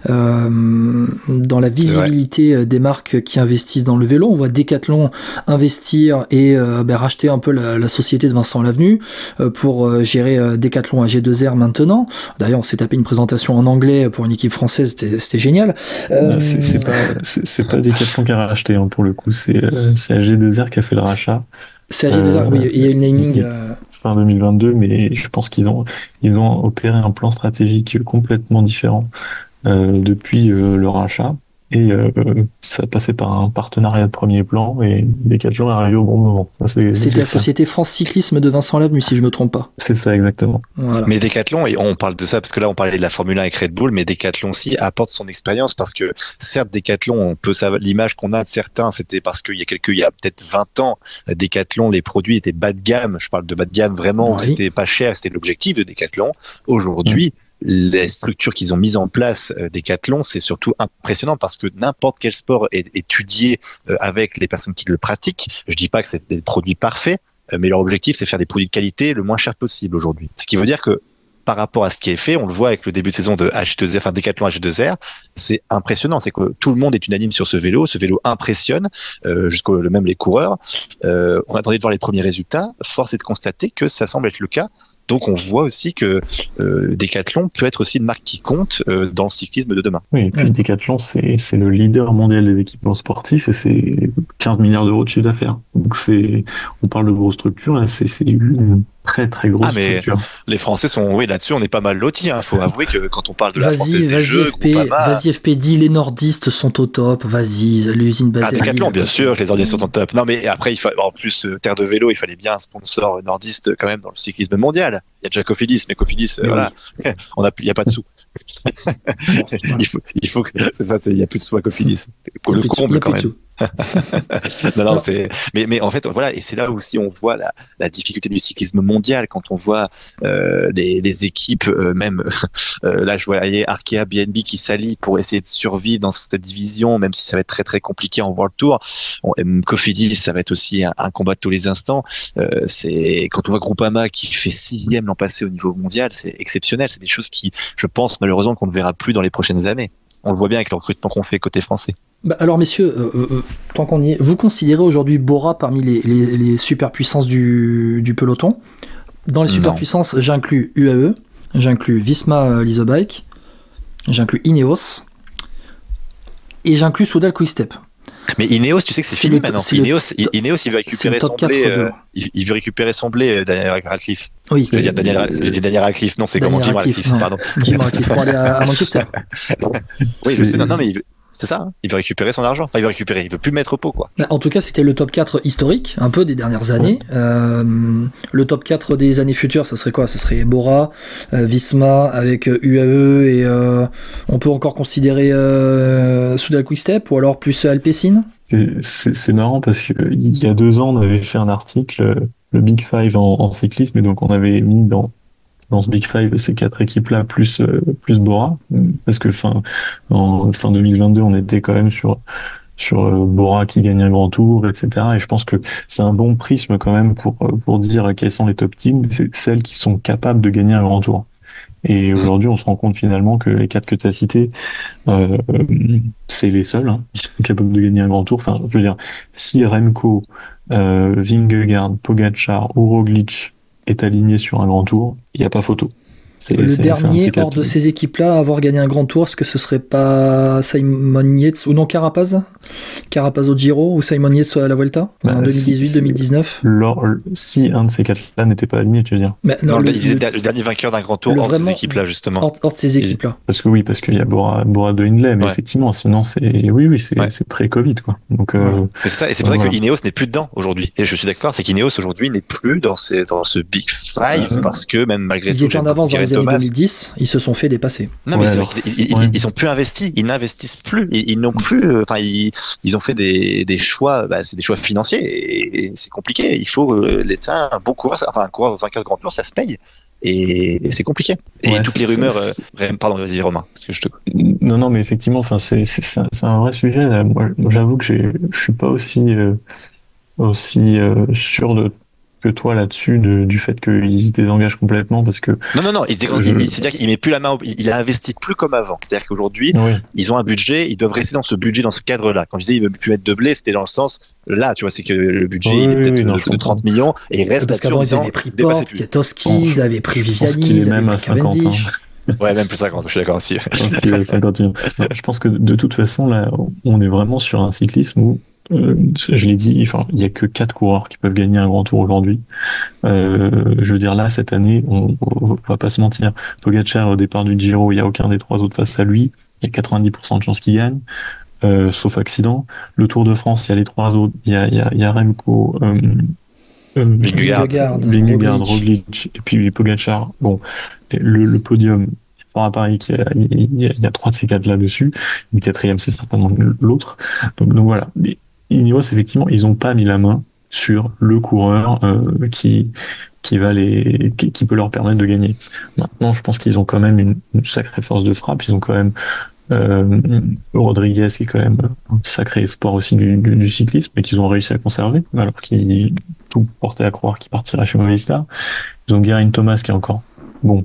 euh, dans la visibilité des marques qui investissent dans le vélo. On voit Decathlon investir et euh, bah, racheter un peu la, la société de Vincent Lavenu euh, pour euh, gérer euh, Decathlon A G deux R maintenant. D'ailleurs, on s'est tapé une présentation en anglais pour une équipe française, c'était, c'était génial. Euh, C'est, c'est pas, c'est, c'est pas Decathlon qui a racheté, hein, pour le coup. C'est, euh, c'est A G deux R qui a fait le rachat. C'est A G deux R, Euh, oui, il y a une naming. Euh, Fin deux mille vingt-deux, mais je pense qu'ils ont, ils ont opéré un plan stratégique complètement différent euh, depuis euh, le rachat. Et euh, ça a passé par un partenariat de premier plan et Decathlon est arrivé au bon moment. Ça, c'est, c'était c'est la clair. société France Cyclisme de Vincent Lavenu, si je me trompe pas. C'est ça, exactement. Voilà. Mais Decathlon, et on parle de ça parce que là, on parlait de la Formule un avec Red Bull, mais Decathlon aussi apporte son expérience parce que certes, Decathlon, on peut savoir, l'image qu'on a de certains, c'était parce qu'il y a quelques, il y a peut-être vingt ans, Decathlon, les produits étaient bas de gamme. Je parle de bas de gamme vraiment, où Oui. c'était pas cher, c'était l'objectif de Decathlon. Aujourd'hui, les structures qu'ils ont mises en place, euh, Decathlon, c'est surtout impressionnant parce que n'importe quel sport est étudié euh, avec les personnes qui le pratiquent. Je dis pas que c'est des produits parfaits, euh, mais leur objectif, c'est faire des produits de qualité le moins cher possible aujourd'hui. Ce qui veut dire que par rapport à ce qui est fait, on le voit avec le début de saison de H deux R, enfin Decathlon H deux R, c'est impressionnant. C'est que tout le monde est unanime sur ce vélo. Ce vélo impressionne, euh, jusqu'au même les coureurs. Euh, on attendait de voir les premiers résultats. Force est de constater que ça semble être le cas. Donc on voit aussi que euh, Decathlon peut être aussi une marque qui compte euh, dans le cyclisme de demain. Oui, et puis Ouais. Decathlon, c'est, c'est le leader mondial des équipements sportifs et c'est quinze milliards d'euros de chiffre d'affaires. Donc c'est, on parle de grosses structures, là, c'est, c'est une très très grosse Ah, mais structure. les Français sont, oui, là-dessus, on est pas mal lotis. Il faut avouer que quand on parle de la Vas-y, Française des vas-y Jeux, F P, Groupama, vas-y F P, dis les nordistes sont au top, vas-y, l'usine ah, basée à Decathlon, Lille. bien sûr, les organisations sont top. Non, mais après, il faut, en plus, euh, Terre de Vélo, il fallait bien un sponsor nordiste quand même dans le cyclisme mondial. Il y a déjà Cofidis, mais Cofidis, euh, Mais voilà, on a, plus- il y a pas de sous. il faut, il faut que, c'est ça, c'est, il y a plus de sous à Cofidis. Pour Il y le a plus de sous, il y comble a quand plus de même. sous. non, non, c'est, mais, mais en fait, voilà, et c'est là aussi on voit la, la difficulté du cyclisme mondial quand on voit euh, les, les équipes, euh, même euh, là, je voyais Arkea, B N B qui s'allient pour essayer de survivre dans cette division, même si ça va être très très compliqué en World Tour. On, Cofidis, ça va être aussi un, un combat de tous les instants. Euh, c'est quand on voit Groupama qui fait sixième l'an passé au niveau mondial, c'est exceptionnel. C'est des choses qui, je pense, malheureusement, qu'on ne verra plus dans les prochaines années. On le voit bien avec le recrutement qu'on fait côté français. Bah, alors messieurs, euh, euh, tant qu'on y est, vous considérez aujourd'hui Bora parmi les, les, les superpuissances du, du peloton? Dans les Non. superpuissances, j'inclus U A E, j'inclus Visma Leasebike, j'inclus Ineos, et j'inclus Soudal Quickstep. Mais Ineos, tu sais que c'est, C'est fini le- maintenant. c'est le Ineos, to- Ineos, il veut c'est récupérer le son top quatre blé. de- euh, il, il veut récupérer son blé, euh, Daniel Radcliffe. Oui, Je veux dire Daniel, Ra- j'ai dit Daniel Radcliffe. Non, c'est comment Daniel Jim Radcliffe, Radcliffe, non. pardon. Jim Ratcliffe pour aller à, à Manchester. Oui, je C'est- sais. Non, non, mais il veut- c'est ça. Hein, il veut récupérer son argent. Enfin, il veut récupérer. Il veut plus le mettre au pot, quoi. Bah, en tout cas, c'était le top quatre historique, un peu des dernières années. Euh, le top quatre des années futures, ça serait quoi? Ça serait Bora, euh, Visma avec euh, U A E et euh, on peut encore considérer euh, Soudal Quickstep ou alors plus Alpecin. C'est, c'est, c'est marrant parce que il y a deux ans, on avait fait un article, euh, le Big Five en, en cyclisme, et donc on avait mis dans dans ce Big Five ces quatre équipes-là plus euh, plus Bora, parce que fin en fin deux mille vingt-deux, on était quand même sur sur euh, Bora qui gagne un grand tour, et cetera. Et je pense que c'est un bon prisme quand même pour pour dire quelles sont les top teams, c'est celles qui sont capables de gagner un grand tour. Et aujourd'hui, on se rend compte finalement que les quatre que tu as cités, euh, c'est les seuls hein, qui sont capables de gagner un grand tour. Enfin, je veux dire, si Remco, euh, Vingegaard, Pogačar ou Roglic est aligné sur un grand tour, il n'y a pas photo. C'est, le c'est, dernier c'est hors de ces équipes-là à avoir gagné un grand tour, est-ce que ce serait pas Simon Yates ou non Carapaz Carapaz au Giro ou Simon Yates à la Vuelta bah, en deux mille dix-huit deux mille dix-neuf si, si un de ces quatre-là n'était pas aligné, tu veux dire mais non, non le, le, le dernier vainqueur d'un grand tour hors de ces équipes-là, justement. Hors, hors de ces équipes-là. Parce que oui, parce qu'il y a Bora, Bora de Hindley, mais ouais. effectivement, sinon, c'est oui, oui, c'est, ouais. c'est pré-Covid, quoi. Donc, euh, ouais. c'est ça, et c'est pour ça voilà. que Ineos n'est plus dedans aujourd'hui. Et je suis d'accord, c'est qu'Ineos aujourd'hui n'est plus dans, ces, dans ce Big Five euh, parce que même malgré tout, ils étaient en avance dans les années deux mille dix. Ils se sont fait dépasser. Non, mais ouais, c'est alors, ils, ouais. ils, ils sont plus investis, ils n'investissent plus, ils, ils n'ont plus, enfin, ils, ils ont fait des, des choix, bah, c'est des choix financiers et, et c'est compliqué. Il faut laisser un bon coureur, enfin, un coureur vainqueur de grand tour, ça se paye. Et, et c'est compliqué. Et ouais, toutes c'est, les rumeurs, c'est, c'est... Euh, pardon, vas-y Romain, parce que je te. Non, non, mais effectivement, enfin, c'est, c'est, c'est, un, c'est un vrai sujet. Là. Moi, j'avoue que j'ai, je suis pas aussi, euh, aussi euh, sûr de. que toi là-dessus de, du fait qu'il se désengage complètement parce que non non non il se je... il, c'est-à-dire qu'il met plus la main au... il a investi plus comme avant, c'est-à-dire qu'aujourd'hui oui. ils ont un budget, ils doivent rester dans ce budget, dans ce cadre-là. Quand je disais il veut plus mettre de blé, c'était dans le sens là, tu vois, c'est que le budget oui, il est peut-être oui, non, de, de trente millions et il reste parce qu'avant ils avaient pris Porte, Kwiatkowski, bon, ils avaient pris Viviani, ils avaient pris Cavendish. Ouais, même plus cinquante, je suis d'accord aussi. Je pense qu'il a cinquante millions. Non, je pense que de toute façon là on est vraiment sur un cyclisme où Euh, je l'ai dit, enfin, il y a que quatre coureurs qui peuvent gagner un grand tour aujourd'hui. Euh, je veux dire, là, cette année, on, on va pas se mentir. Pogačar, au départ du Giro, il y a aucun des trois autres face à lui. Il y a quatre-vingt-dix pour cent de chances qu'il gagne, euh, sauf accident. Le Tour de France, il y a les trois autres. Il y a, il y a, il y a Remco, euh, euh, Vingegaard, Vingegaard, Roglic, et puis Pogačar. Bon, le, le podium, à Paris, il y, a, il, y a, il y a trois de ces quatre là-dessus. Le quatrième, c'est certainement l'autre. Donc, donc voilà. Ineos, effectivement, ils n'ont pas mis la main sur le coureur euh, qui qui va les qui, qui peut leur permettre de gagner. Maintenant, je pense qu'ils ont quand même une, une sacrée force de frappe. Ils ont quand même euh, Rodriguez qui est quand même un sacré espoir aussi du, du, du cyclisme, mais qu'ils ont réussi à conserver, alors qu'il tout portait à croire qu'il partirait chez Movistar. Ils ont Geraint Thomas qui est encore bon.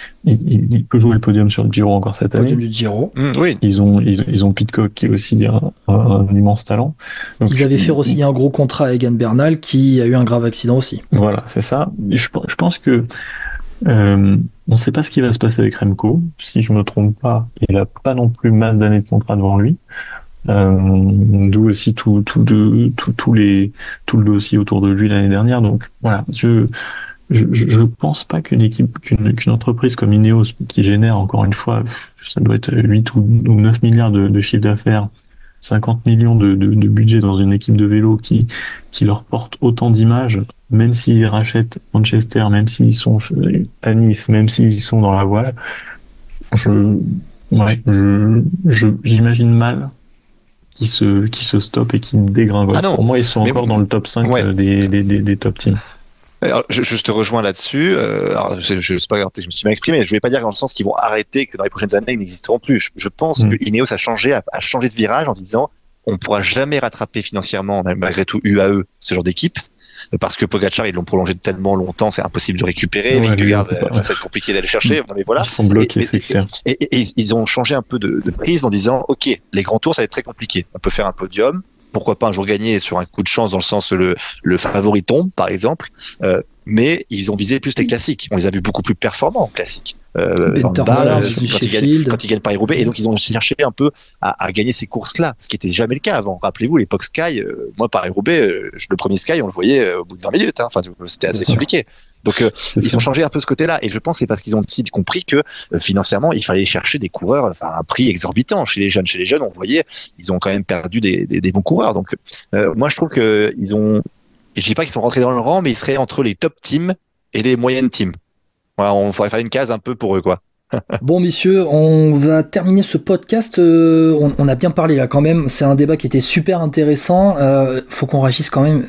Il, il peut jouer le podium sur le Giro encore cette année. Podium du Giro. Mmh, oui. Ils ont, ils, ils ont Pidcock qui est aussi un, un, un immense talent. Donc, ils avaient fait aussi un gros contrat à Egan Bernal qui a eu un grave accident aussi. Voilà, c'est ça. Je, je pense que euh, on ne sait pas ce qui va se passer avec Remco. Si je me trompe pas, il a pas non plus masse d'années de contrat devant lui. Euh, d'où aussi tout, tout, de, tout, tout les, tout le dossier autour de lui l'année dernière. Donc voilà, je Je, je, je pense pas qu'une équipe, qu'une, qu'une entreprise comme Ineos, qui génère encore une fois, ça doit être huit ou neuf milliards de, de chiffre d'affaires, cinquante millions de, de, de budget dans une équipe de vélo qui, qui leur porte autant d'images, même s'ils rachètent Manchester, même s'ils sont à Nice, même s'ils sont dans la voile, je, ouais, je, je, j'imagine mal qui se, qui se stoppent et qui dégringolent. Ah non, pour moi, ils sont encore mais, dans le top cinq ouais. des, des, des, des top teams. Alors, je, je te rejoins là-dessus. Euh, alors, je, je sais pas, je me suis mal exprimé. Je voulais pas dire dans le sens qu'ils vont arrêter, que dans les prochaines années ils n'existeront plus. Je, je pense mmh. que Ineos a changé, a, a changé de virage en disant on pourra jamais rattraper financièrement malgré tout U A E ce genre d'équipe parce que Pogačar ils l'ont prolongé tellement longtemps, c'est impossible de récupérer. Ouais, Vingegaard, euh, ça va être compliqué d'aller chercher. Non, mais voilà. Ils sont bloqués, et, c'est clair. Et, et, et, et ils ont changé un peu de, de prisme en disant ok, les grands tours ça va être très compliqué. On peut faire un podium. Pourquoi pas un jour gagner sur un coup de chance dans le sens où le, le favori tombe, par exemple. Euh, mais ils ont visé plus les classiques. On les a vus beaucoup plus performants en classique. Euh, Van Baal, quand ils gagnent, quand ils gagnent Paris-Roubaix. Et donc, ils ont cherché un peu à, à gagner ces courses-là, ce qui était jamais le cas avant. Rappelez-vous, l'époque Sky, euh, moi, Paris-Roubaix, euh, le premier Sky, on le voyait euh, au bout de vingt minutes. Hein. Enfin, c'était assez compliqué. Donc, euh, ils ont changé un peu ce côté-là. Et je pense que c'est parce qu'ils ont aussi compris que euh, financièrement, il fallait chercher des coureurs, enfin, à un prix exorbitant. Chez les jeunes, chez les jeunes, on voyait, ils ont quand même perdu des, des, des bons coureurs. Donc, euh, moi, je trouve que ils ont, je dis pas qu'ils sont rentrés dans le rang, mais ils seraient entre les top teams et les moyennes teams. Voilà, on faudrait faire une case un peu pour eux, quoi. Bon, messieurs, on va terminer ce podcast. Euh, on, on a bien parlé là quand même. C'est un débat qui était super intéressant. Euh, faut qu'on réagisse quand même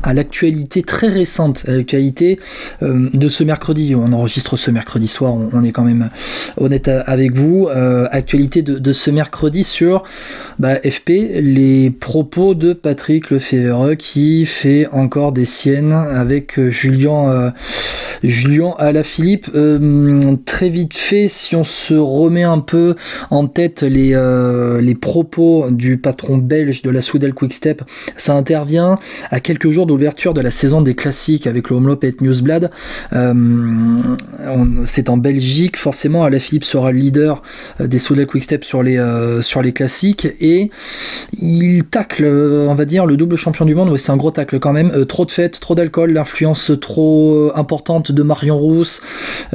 à l'actualité très récente, à l'actualité euh, de ce mercredi. On enregistre ce mercredi soir, on, on est quand même honnête avec vous. Euh, actualité de, de ce mercredi sur bah, F P, les propos de Patrick Lefebvre qui fait encore des siennes avec euh, Julien, euh, Julien Alaphilippe. Euh, très vite fait, si on se remet un peu en tête les, euh, les propos du patron belge de la Soudal Quickstep, ça intervient à quelques jours d'ouverture de la saison des classiques avec le Omloop Newsblad. Euh, on, c'est en Belgique, forcément Alaphilippe sera le leader des Soudal Quickstep sur les, euh, sur les classiques et il tacle, on va dire, le double champion du monde. Ouais, c'est un gros tacle quand même. Euh, trop de fêtes, trop d'alcool, l'influence trop importante de Marion Rousse.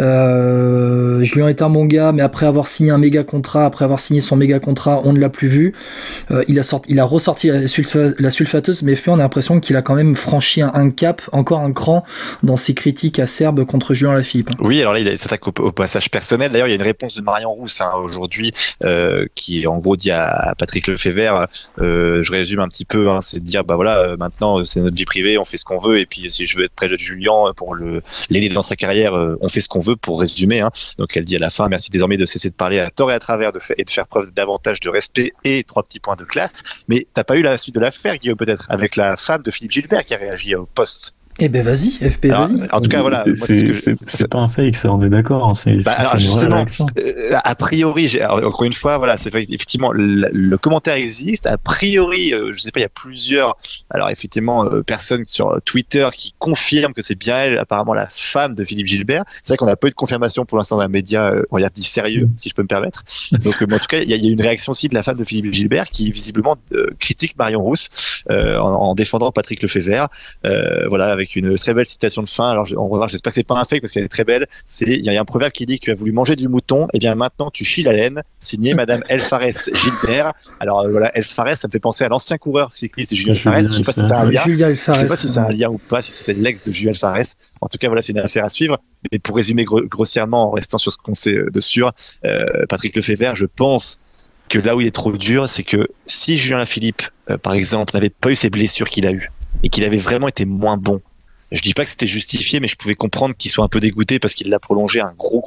Euh, Julien est un bon gars, mais après avoir signé un méga contrat, après avoir signé son méga contrat, on ne l'a plus vu. Euh, il, a sorti, il a ressorti la, sulfa, la sulfateuse, mais F P, on a l'impression qu'il a quand même franchi un, un cap, encore un cran dans ses critiques acerbes contre Julien Alaphilippe. Oui, alors là, il s'attaque au, au passage personnel. D'ailleurs, il y a une réponse de Marion Rousse hein, aujourd'hui, euh, qui en gros dit à Patrick Lefebvre, euh, je résume un petit peu, hein, c'est de dire, bah voilà, euh, maintenant c'est notre vie privée, on fait ce qu'on veut, et puis si je veux être près de Julien pour le l'aider dans sa carrière, euh, on fait ce qu'on veut, pour résumer. Hein. Donc elle dit à la fin, merci désormais de cesser de parler à tort et à travers de fa- et de faire preuve davantage de respect et trois petits points de classe. Mais t'as pas eu la suite de l'affaire, Guillaume, peut-être, avec la femme de Philippe Gilbert qui a réagi au poste. Eh ben vas-y, F P, alors, vas-y. En tout cas, voilà. C'est, moi, c'est, ce que je... c'est, c'est pas un fake, ça, on est d'accord. Hein, c'est, bah, c'est, alors, c'est une vraie justement, réaction. Euh, a priori, j'ai, alors, encore une fois, voilà, c'est effectivement le, le commentaire existe. A priori, euh, je sais pas, il y a plusieurs, alors effectivement, euh, personnes sur Twitter qui confirment que c'est bien elle, apparemment la femme de Philippe Gilbert. C'est vrai qu'on n'a pas eu de confirmation pour l'instant d'un média, euh, on va dire dit sérieux, mm. si je peux me permettre. Donc, euh, en tout cas, il y, y a une réaction aussi de la femme de Philippe Gilbert qui visiblement euh, critique Marion Rousse euh, en, en défendant Patrick Lefebvre. Euh, voilà, avec une très belle citation de fin. Alors, je, on va voir, j'espère que c'est pas un fake parce qu'elle est très belle. C'est, il y a un proverbe qui dit que tu as voulu manger du mouton, et bien maintenant tu chies la laine. Signé Madame Elfares Gilbert. Alors euh, voilà, Elfares, ça me fait penser à l'ancien coureur cycliste Julien Elfares. Je sais pas si c'est un lien. Julien Elfares. Je sais pas si c'est un lien ou pas, si c'est l'ex de Julien Elfares. En tout cas, voilà, c'est une affaire à suivre. Mais pour résumer gro- grossièrement, en restant sur ce qu'on sait de sûr, euh, Patrick Lefebvre, je pense que là où il est trop dur, c'est que si Julien Alaphilippe, euh, par exemple, n'avait pas eu ces blessures qu'il a eues et qu'il avait vraiment été moins bon, je dis pas que c'était justifié, mais je pouvais comprendre qu'il soit un peu dégoûté parce qu'il l'a prolongé un gros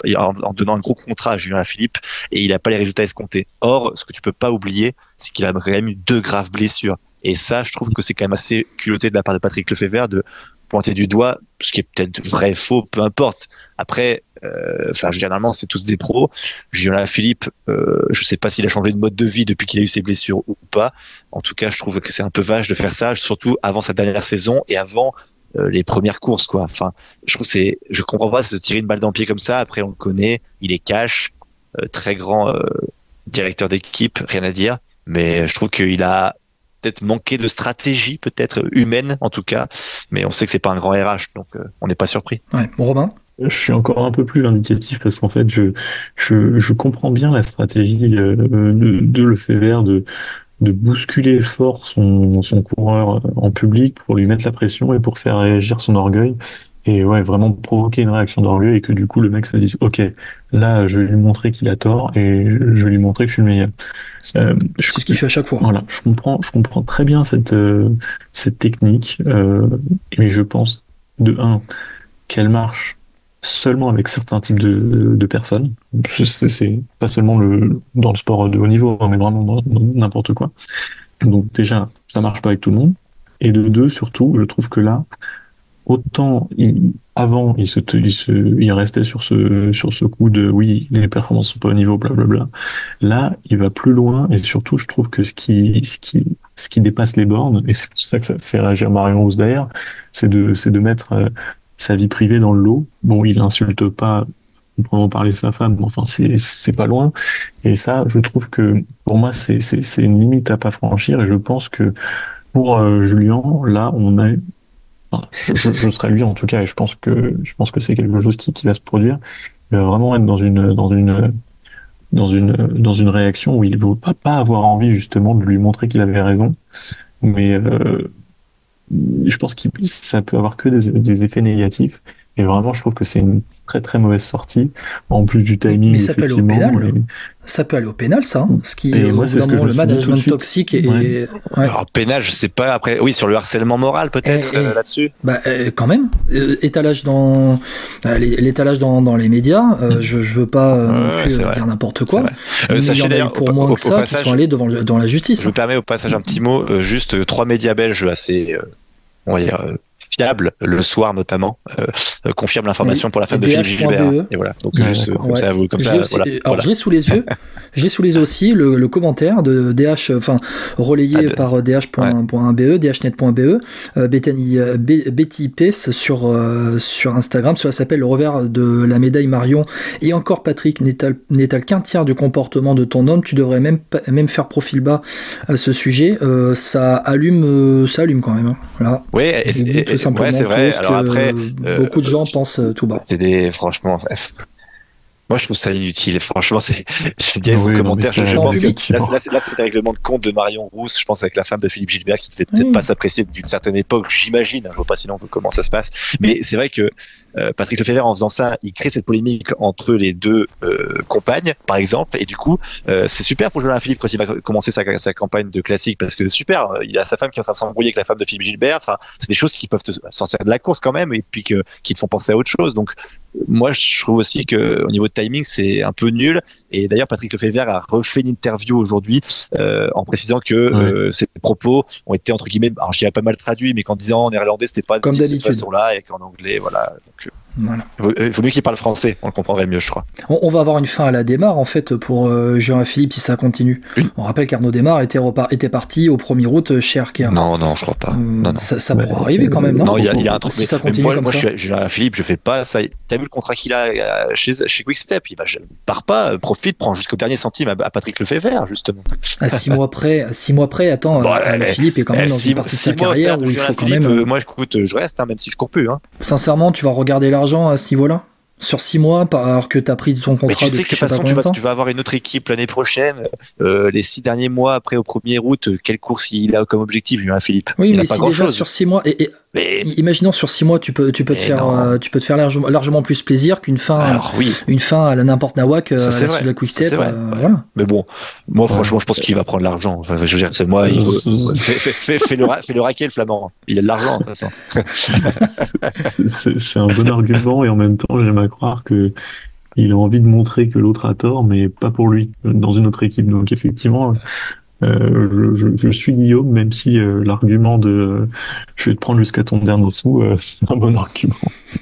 en donnant un gros contrat à Julien Alaphilippe et il n'a pas les résultats escomptés. Or, ce que tu peux pas oublier, c'est qu'il a quand même eu deux graves blessures. Et ça, je trouve que c'est quand même assez culotté de la part de Patrick Lefebvre de pointer du doigt, ce qui est peut-être vrai, faux, peu importe. Après, enfin, euh, généralement, c'est tous des pros. Julien Alaphilippe, euh, je sais pas s'il a changé de mode de vie depuis qu'il a eu ses blessures ou pas. En tout cas, je trouve que c'est un peu vache de faire ça, surtout avant sa dernière saison et avant Euh, les premières courses, quoi. Enfin, je trouve que c'est, je comprends pas se tirer une balle dans le pied comme ça. Après, on le connaît, il est cash, euh, très grand euh, directeur d'équipe, rien à dire. Mais je trouve qu'il a peut-être manqué de stratégie, peut-être humaine en tout cas. Mais on sait que c'est pas un grand R H, donc euh, on n'est pas surpris. Ouais, bon, Robin. Je suis encore un peu plus vindicatif parce qu'en fait, je, je, je comprends bien la stratégie euh, de, de Lefebvre de de bousculer fort son, son coureur en public pour lui mettre la pression et pour faire réagir son orgueil et ouais, vraiment provoquer une réaction d'orgueil et que du coup le mec se dise ok, là je vais lui montrer qu'il a tort et je, je vais lui montrer que je suis le meilleur. Euh, c'est ce qu'il fait à chaque fois. Voilà, je comprends, je comprends très bien cette, euh, cette technique, euh, mais je pense de un qu'elle marche seulement avec certains types de, de personnes. C'est, c'est pas seulement le, dans le sport de haut niveau, mais vraiment dans, dans n'importe quoi. Donc déjà, ça marche pas avec tout le monde. Et de deux, surtout, je trouve que là, autant il, avant, il se, il se, il restait sur ce, sur ce coup de oui, les performances sont pas au niveau, blablabla. Là, il va plus loin et surtout, je trouve que ce qui, ce qui, ce qui dépasse les bornes, et c'est pour ça que ça fait réagir Marion Rousse d'ailleurs, c'est de, c'est de mettre euh, sa vie privée dans le lot. Bon, il insulte pas, on parler de sa femme, mais enfin, c'est, c'est pas loin. Et ça, je trouve que, pour moi, c'est, c'est, c'est une limite à pas franchir, et je pense que pour euh, Julien, là, on a, enfin, je, je, je serais lui en tout cas, et je pense que, je pense que c'est quelque chose qui, qui va se produire. Il va vraiment être dans une, dans une, dans une, dans une réaction où il ne va pas, pas avoir envie, justement, de lui montrer qu'il avait raison. Mais, euh, je pense que ça peut avoir que des, des effets négatifs. Et vraiment, je trouve que c'est une très très mauvaise sortie. En plus du timing, mais ça peut aller au effectivement. pénal. et- Ça peut aller au pénal, ça. Hein. Ce qui, Et au moi, bout c'est d'un ce que moment, je le me suis dit tout de management suite. toxique et, Ouais. et- ouais. Alors, pénal, je sais pas, après, oui, sur le harcèlement moral, peut-être, Eh, eh. euh, là-dessus. Bah, euh, quand même, euh, étalage dans euh, l'é- l'étalage dans, dans les médias. euh, je, je veux pas euh, non Ouais, plus c'est euh, vrai. dire n'importe C'est quoi. vrai. Mais Euh, il y sachez en a eu d'ailleurs, pour au, moins au- que au ça qui passage, sont allés devant, le- devant la justice. je me permets au passage un petit mot, euh, juste euh, trois médias belges assez, euh, on va dire, euh, fiables, le soir notamment, euh, euh, confirment l'information pour la femme de Philippe Gilbert. hein. Et voilà, donc Ouais, juste euh, d'accord. comme Ouais. ça, vous, comme Je ça, l'ai aussi- voilà. alors voilà. je l'ai sous les yeux. J'ai sous les yeux aussi le, le commentaire de D H, enfin relayé Ah, de- par d h point b e, d h net point b e, euh, Bethany, euh, B- Betty Pace sur euh, sur Instagram. Cela s'appelle le revers de la médaille Marion. Et encore Patrick, n'étale n'étale qu'un tiers du comportement de ton homme. Tu devrais même pas- même faire profil bas à ce sujet. Euh, ça allume, euh, ça allume quand même. Hein. Voilà. Oui, et, Je c'est- dis tout et- simplement ouais, c'est vrai. tout ce Alors que après, euh, beaucoup de gens pensent euh, tout bas. c'est des, franchement, bref. Moi, je trouve ça inutile. Franchement, c'est, je dirais son Oui, non, mais commentaire. ça- Je, je Non, pense que public. là, c'est- là, c'est- là, c'est un règlement de compte de Marion Rousse, je pense, avec la femme de Philippe Gilbert, qui devait peut-être Oui. pas s'apprécier d'une certaine époque, j'imagine. Je vois pas sinon comment ça se passe. Mais c'est vrai que euh, Patrick Lefebvre, en faisant ça, il crée cette polémique entre les deux euh, compagnes, par exemple. Et du coup, euh, c'est super pour Julien Philippe quand il va commencer sa, sa campagne de classique, parce que super, il a sa femme qui est en train de s'embrouiller avec la femme de Philippe Gilbert. Enfin, c'est des choses qui peuvent te sortir de la course quand même, et puis que, qui te font penser à autre chose. Donc, moi, je trouve aussi que au niveau de timing, c'est un peu nul. Et d'ailleurs, Patrick Lefebvre a refait une interview aujourd'hui euh, en précisant que Ouais. euh, ses propos ont été entre guillemets, alors je dirais pas mal traduits, mais qu'en disant en néerlandais, c'était pas Comme dit de cette d'habitude. façon-là, et qu'en anglais, voilà. Donc, euh, Voilà. il vaut, il vaut mieux qu'il parle français, on le comprendrait mieux, je crois. On, on va avoir une fin à la démarre en fait pour euh, Julien Philippe si ça continue. Une On rappelle qu'Arnaud Desmar était, repar- était parti au premier août chez Arkea. Non, non, je crois pas. Euh, non, non. Ça, ça Ouais. pourra arriver quand même, non Non, il y a, il y a un truc. Si mais- ça mais continue moi, comme moi, ça. je suis, je suis un Philippe, je fais pas ça. T'as vu le contrat qu'il a euh, chez, chez Quickstep? Il va, je pars pas, euh, profite, prend jusqu'au dernier centime à, à Patrick Lefebvre, justement. À six mois près, à six mois près, attends, Bon, euh, allez, Philippe est quand même Eh, dans six une partie de six sa mois, carrière certes, où il Julien faut quand Philippe, même. euh, moi, écoute, je reste, hein, même si je cours plus. Hein. Sincèrement, tu vas regarder l'argent à ce niveau-là sur six mois, par- alors que tu as pris ton contrat Mais tu sais depuis que de je toute sais pas façon, tu combien de vas, temps. tu vas avoir une autre équipe l'année prochaine. Euh, les six derniers mois après au premier août, euh, quelle course il a comme objectif, Julien Philippe? Oui, il mais a pas si grand déjà chose. sur six mois, et, et Mais imaginons sur six mois, tu peux, tu peux te Mais faire, non. euh, tu peux te faire largement, largement plus plaisir qu'une fin, alors oui, une fin à la n'importe nawak euh, Ça, à c'est la vrai. suite de la Ça, Quickstep. c'est vrai. euh, Ouais. voilà. mais bon, moi Ouais. franchement, je pense qu'il va prendre l'argent. Enfin, je veux dire, c'est moi, il faut Euh, fais, fais, fais, fais le, ra- fais le raquet, le flamand. Il a de l'argent, de toute façon. C'est- C'est c'est un bon argument et en même temps, j'aime à croire que il a envie de montrer que l'autre a tort, mais pas pour lui, dans une autre équipe. Donc effectivement, euh, je, je, je suis Guillaume, même si euh, l'argument de euh, je vais te prendre jusqu'à ton dernier sou, euh, c'est un bon argument.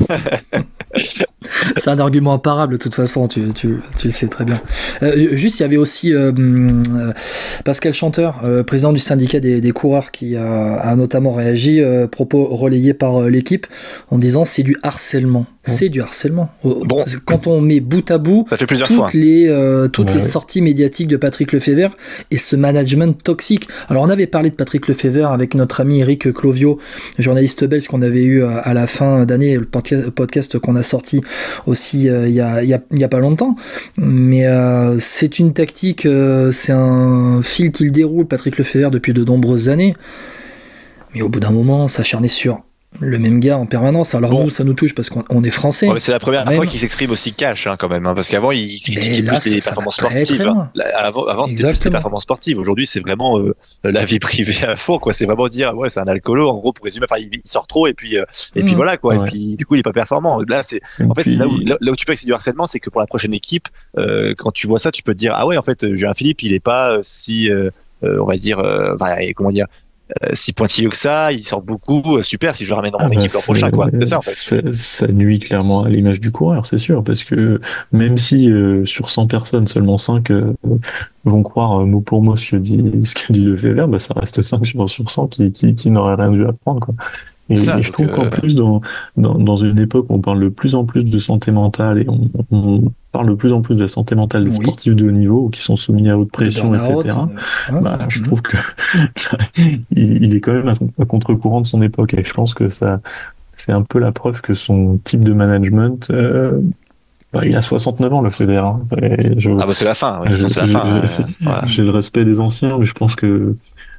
C'est un argument imparable de toute façon, tu, tu, tu le sais très bien. Euh, juste, il y avait aussi euh, euh, Pascal Chanteur, euh, président du syndicat des, des coureurs, qui a, a notamment réagi, euh, propos relayés par euh, l'équipe, en disant c'est du harcèlement. C'est du harcèlement. Bon. Quand on met bout à bout Ça fait plusieurs toutes fois. les, euh, toutes Ouais, les ouais. sorties médiatiques de Patrick Lefebvre et ce management toxique. Alors on avait parlé de Patrick Lefebvre avec notre ami Eric Clovio, journaliste belge qu'on avait eu à, à la fin d'année, le podca- podcast qu'on a sorti aussi euh, il y, a, il y, a, il y a pas longtemps. Mais euh, c'est une tactique, euh, c'est un fil qu'il déroule Patrick Lefebvre depuis de nombreuses années. Mais au bout d'un moment, s'acharner sur le même gars en permanence. Alors Bon. nous, ça nous touche parce qu'on on est français. Ouais, mais c'est la première Quand fois même. qu'il s'exprime aussi cash, hein, quand même, hein, parce qu'avant il critiquait là, plus les ça- ça va performances très, très sportives. loin. Là, Avant, avant c'était plus les Exactement. performances sportives. Aujourd'hui, c'est vraiment euh, la vie privée à fond, quoi. C'est vraiment dire, ouais, c'est un alcoolo, en gros, pour résumer. Enfin, il, il sort trop et puis euh, et puis Mhm. voilà, quoi. Ouais. Et puis du coup, il est pas performant. Là, c'est Et en fait, puis- c'est là où, là, là où tu peux que c'est du harcèlement, c'est que pour la prochaine équipe, euh, quand tu vois ça, tu peux te dire, ah ouais, en fait, Julien Philippe, il est pas euh, si, euh, euh, on va dire, euh, enfin, comment dire. Euh, si pointilleux que ça, il sort beaucoup, euh, super, si je le ramène dans mon Ah bah, équipe l'an c'est- prochain, quoi. C'est ça, en fait. Ça, ça nuit clairement à l'image du coureur, c'est sûr, parce que même si euh, sur cent personnes, seulement cinq euh, vont croire euh, mot pour mot ce que dit, ce que dit Lefebvre, bah, ça reste cinq sur, sur cent qui, qui, qui n'auraient rien dû apprendre, quoi. Et, C'est ça, et je donc, trouve euh, qu'en plus, dans, dans, dans une époque où on parle de plus en plus de santé mentale et on, on parle de plus en plus de la santé mentale des Oui. sportifs de haut niveau qui sont soumis à haute pression, de burn-out, et cetera, euh, hein. bah, je Mhm. trouve que il, il est quand même à, à contre-courant de son époque et je pense que ça, c'est un peu la preuve que son type de management, euh, bah, il a soixante-neuf ans, le Federer. Hein, et je, Ah bah c'est la fin, ouais, de toute façon, c'est la je- fin. je- euh, voilà. j'ai le respect des anciens, mais je pense que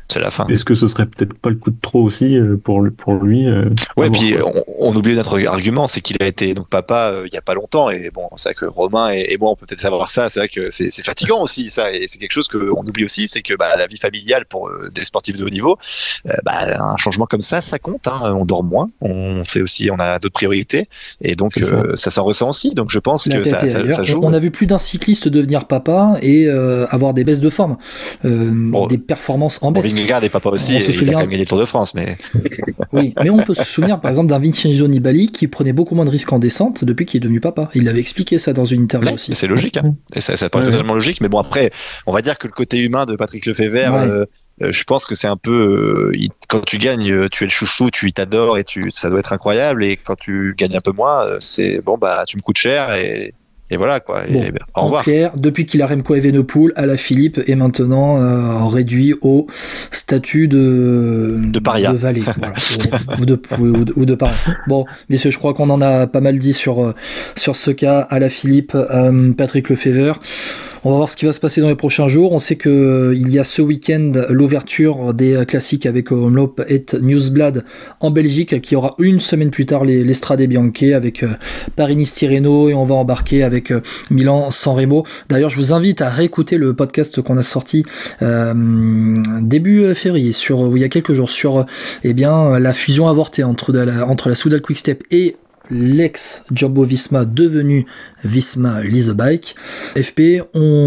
c'est la fin. Est-ce que ce serait peut-être pas le coup de trop aussi pour pour lui euh, Ouais, puis on, on oublie notre argument, c'est qu'il a été donc papa euh, il y a pas longtemps, et bon, c'est vrai que Romain et, et moi on peut peut-être savoir ça, c'est vrai que c'est, c'est fatigant aussi ça, et c'est quelque chose qu'on oublie aussi, c'est que bah, la vie familiale pour euh, des sportifs de haut niveau, euh, bah, un changement comme ça, ça compte. Hein, on dort moins, on fait aussi, on a d'autres priorités, et donc ça. Euh, ça s'en ressent aussi. Donc je pense la que ça, ça, ça joue. On a vu plus d'un cycliste devenir papa et euh, avoir des baisses de forme, euh, bon, des performances en baisse. Vingegaard est papa aussi, et souvient... il a quand même gagné le Tour de France, mais. Oui, mais on peut se souvenir par exemple d'un Vincenzo Nibali qui prenait beaucoup moins de risques en descente depuis qu'il est devenu papa. Il avait expliqué ça dans une interview ouais, aussi. C'est logique, hein. Et ça, ça paraît ouais, totalement ouais. logique. Mais bon, après, on va dire que le côté humain de Patrick Lefebvre. Ouais. Euh, Euh, je pense que c'est un peu euh, il, quand tu gagnes, tu es le chouchou, tu t'adores et tu ça doit être incroyable. Et quand tu gagnes un peu moins, euh, c'est bon bah tu me coûtes cher et et voilà quoi. Et, bon, et, ben, au revoir. En clair, depuis qu'il a Remco Evenepoel, Alaphilippe est maintenant euh, réduit au statut de de paria, de valet, voilà, ou, ou de ou de, ou de parent. Bon, messieurs, je crois qu'on en a pas mal dit sur sur ce cas. Alaphilippe, euh, Patrick Lefebvre. On va voir ce qui va se passer dans les prochains jours. On sait qu'il euh, y a ce week-end l'ouverture des classiques avec Omloop et Newsblad en Belgique, qui aura une semaine plus tard les, les Strade Bianche avec euh, Paris-Nice-Tirreno, et on va embarquer avec euh, Milan-San Remo. D'ailleurs, je vous invite à réécouter le podcast qu'on a sorti euh, début février, sur, où il y a quelques jours, sur eh bien, la fusion avortée entre, de la, entre la Soudal Quick-Step et l'ex Jumbo Visma devenu Visma Lease Bike. F P,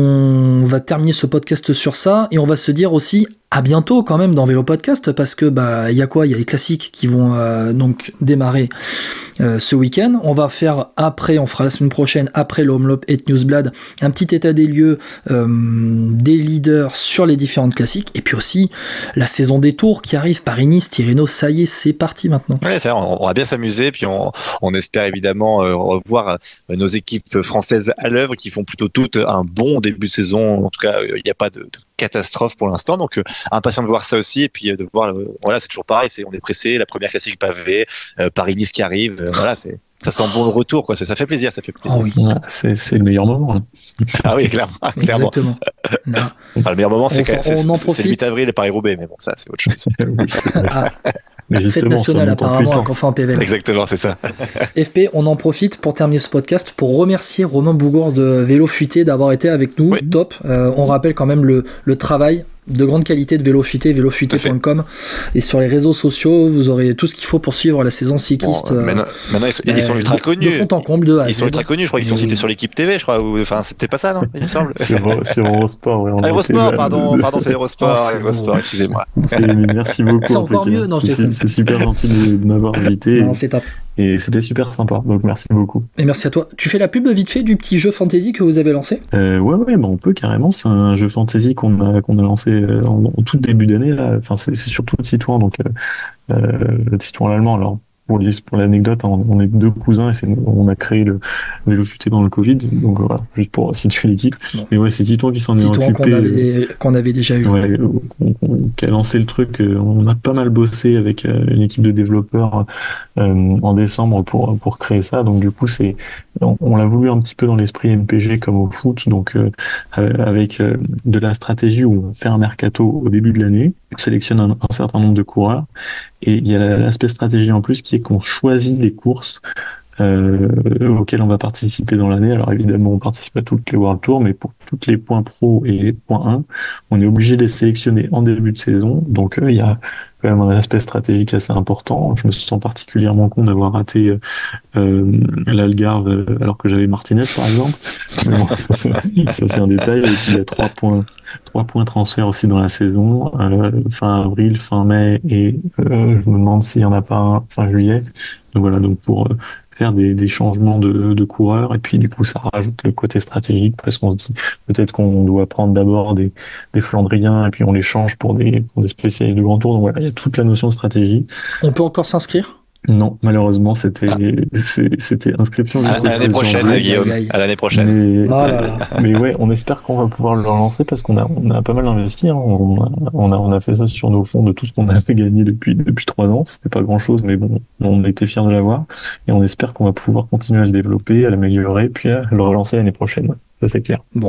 on va terminer ce podcast sur ça et on va se dire aussi à bientôt quand même dans Vélo Podcast, parce que bah il y a quoi, il y a les classiques qui vont euh, donc démarrer euh, ce week-end. On va faire après, on fera la semaine prochaine après le Omloop et Newsblad un petit état des lieux euh, des leaders sur les différentes classiques, et puis aussi la saison des tours qui arrive, Paris-Nice, Tirreno, ça y est, c'est parti maintenant. Ouais, c'est vrai, on, on va bien s'amuser, puis on, on espère évidemment euh, revoir euh, nos équipes françaises à l'œuvre qui font plutôt toutes un bon début de saison. En tout cas, il n'y a pas de, de catastrophe pour l'instant, donc euh, impatient de voir ça aussi, et puis euh, de voir, euh, voilà, c'est toujours pareil, c'est, on est pressé, la première classique pavée, euh, Paris-Nice qui arrive, euh, voilà, c'est, ça sent bon le retour, quoi, ça, ça fait plaisir, ça fait plaisir. Oh oui. Ouais, c'est, c'est le meilleur moment. Hein. Ah oui, clairement. clairement. Exactement. Enfin, le meilleur moment, c'est, on, c'est, on c'est, c'est le huit avril et Paris-Roubaix, mais bon, ça, c'est autre chose. Ah. Mais Fête nationale apparemment à Confin en P V L. Exactement, c'est ça. F P, on en profite pour terminer ce podcast pour remercier Romain Bougour de Vélo Futé d'avoir été avec nous. Oui. Top. Euh, on rappelle quand même le, le travail de grande qualité de Vélo Futé, vélo futé point com, et sur les réseaux sociaux vous aurez tout ce qu'il faut pour suivre la saison cycliste. Bon, maintenant, maintenant ils sont, euh, ils sont ultra connus. De fond en comble de A à Z. Ils sont ultra connus, je crois qu'ils sont cités sur l'équipe T V, je crois, ou enfin c'était pas ça, non, il me semble. sur, sur Eurosport, oui. Ah, Eurosport, pardon, pardon, c'est Eurosport, oh, c'est Eurosport, bon. Excusez-moi. C'est, merci beaucoup. C'est encore mieux, non, c'est, c'est super gentil de, de m'avoir invité. Non, c'est top. Et c'était super sympa, donc merci beaucoup. Et merci à toi. Tu fais la pub vite fait du petit jeu fantasy que vous avez lancé ? euh, Ouais, ouais, bah on peut carrément. C'est un jeu fantasy qu'on a qu'on a lancé en, en tout début d'année là. Enfin, c'est, c'est surtout Titouan, donc euh, euh, Titouan l'allemand. Alors pour, les, pour l'anecdote, on, on est deux cousins et c'est, on a créé le Vélo Futé dans le Covid, donc voilà, juste pour situer l'équipe. Bon. Mais ouais, c'est Titouan qui s'en Titouan est occupé. Qu'on avait, qu'on avait déjà eu. Ouais, qu'on, qu'on, qui a lancé le truc. On a pas mal bossé avec une équipe de développeurs euh, en décembre pour pour créer ça. Donc du coup, c'est on, on l'a voulu un petit peu dans l'esprit M P G comme au foot, donc euh, avec euh, de la stratégie où on fait un mercato au début de l'année, on sélectionne un, un certain nombre de coureurs, et il y a l'aspect stratégie en plus qui est qu'on choisit les courses euh, auxquelles on va participer dans l'année. Alors évidemment, on participe à toutes les World Tour, mais pour toutes les points pro et points un, on est obligé de les sélectionner en début de saison. Donc euh, il y a quand même un aspect stratégique assez important. Je me sens particulièrement con d'avoir raté euh, l'Algarve euh, alors que j'avais Martinez par exemple. Mais bon, ça c'est un détail. Et puis il y a trois points, trois points transfert aussi dans la saison, euh, fin avril, fin mai, et euh, je me demande s'il y en a pas un fin juillet. Donc voilà, donc pour euh, faire des, des changements de, de coureurs, et puis du coup ça rajoute le côté stratégique parce qu'on se dit peut-être qu'on doit prendre d'abord des, des Flandriens et puis on les change pour des, pour des spécialistes de grand tour. Donc voilà, il y a toute la notion de stratégie. On peut encore s'inscrire ? Non, malheureusement, c'était ah. c'est, c'était inscription à l'année prochaine, Guillaume. À l'année prochaine. Mais, oh là là. mais ouais, on espère qu'on va pouvoir le relancer parce qu'on a on a pas mal investi. Hein. On, a, on a on a fait ça sur nos fonds de tout ce qu'on a fait gagner depuis depuis trois ans. C'était pas grand chose, mais bon, on était fiers de l'avoir et on espère qu'on va pouvoir continuer à le développer, à l'améliorer, puis à le relancer l'année prochaine. Ça c'est clair. Bon.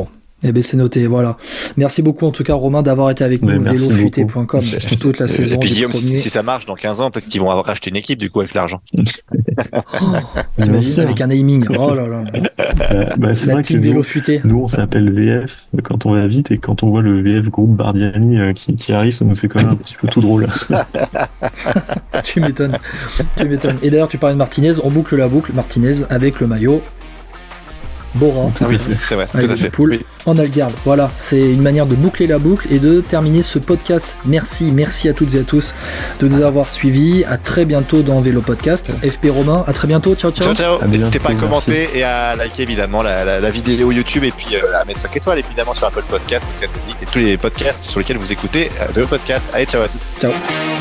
Eh bien, c'est noté, voilà. Merci beaucoup, en tout cas, Romain, d'avoir été avec Mais nous, merci vélo futé point com, toute la saison. Et puis du Guillaume, premier. si, si ça marche dans quinze ans, peut-être qu'ils vont avoir racheté une équipe du coup avec l'argent. Oh, t'imagines, sûr. avec un naming. Oh là là. Euh, bah, c'est La vrai que team vélo nous, futé. nous, on s'appelle V F quand on va vite, et quand on voit le V F groupe Bardiani euh, qui, qui arrive, ça nous fait quand même un petit peu tout drôle. Tu m'étonnes. Tu m'étonnes. Et d'ailleurs, tu parlais de Martinez, on boucle la boucle. Martinez avec le maillot Bora. Ah oui, c'est vrai, Avec tout à fait. Liverpool Oui. en Algarve. Voilà, c'est une manière de boucler la boucle et de terminer ce podcast. Merci, merci à toutes et à tous de nous avoir suivis. À très bientôt dans Vélo Podcast. F P Romain, à très bientôt. Ciao, ciao. Ciao, ciao. À N'hésitez bientôt, pas à merci. commenter et à liker évidemment la, la, la vidéo YouTube et puis euh, à mettre cinq étoiles évidemment sur Apple Podcast, Podcast Addict et tous les podcasts sur lesquels vous écoutez euh, Vélo Podcast. Allez, ciao à tous. Ciao.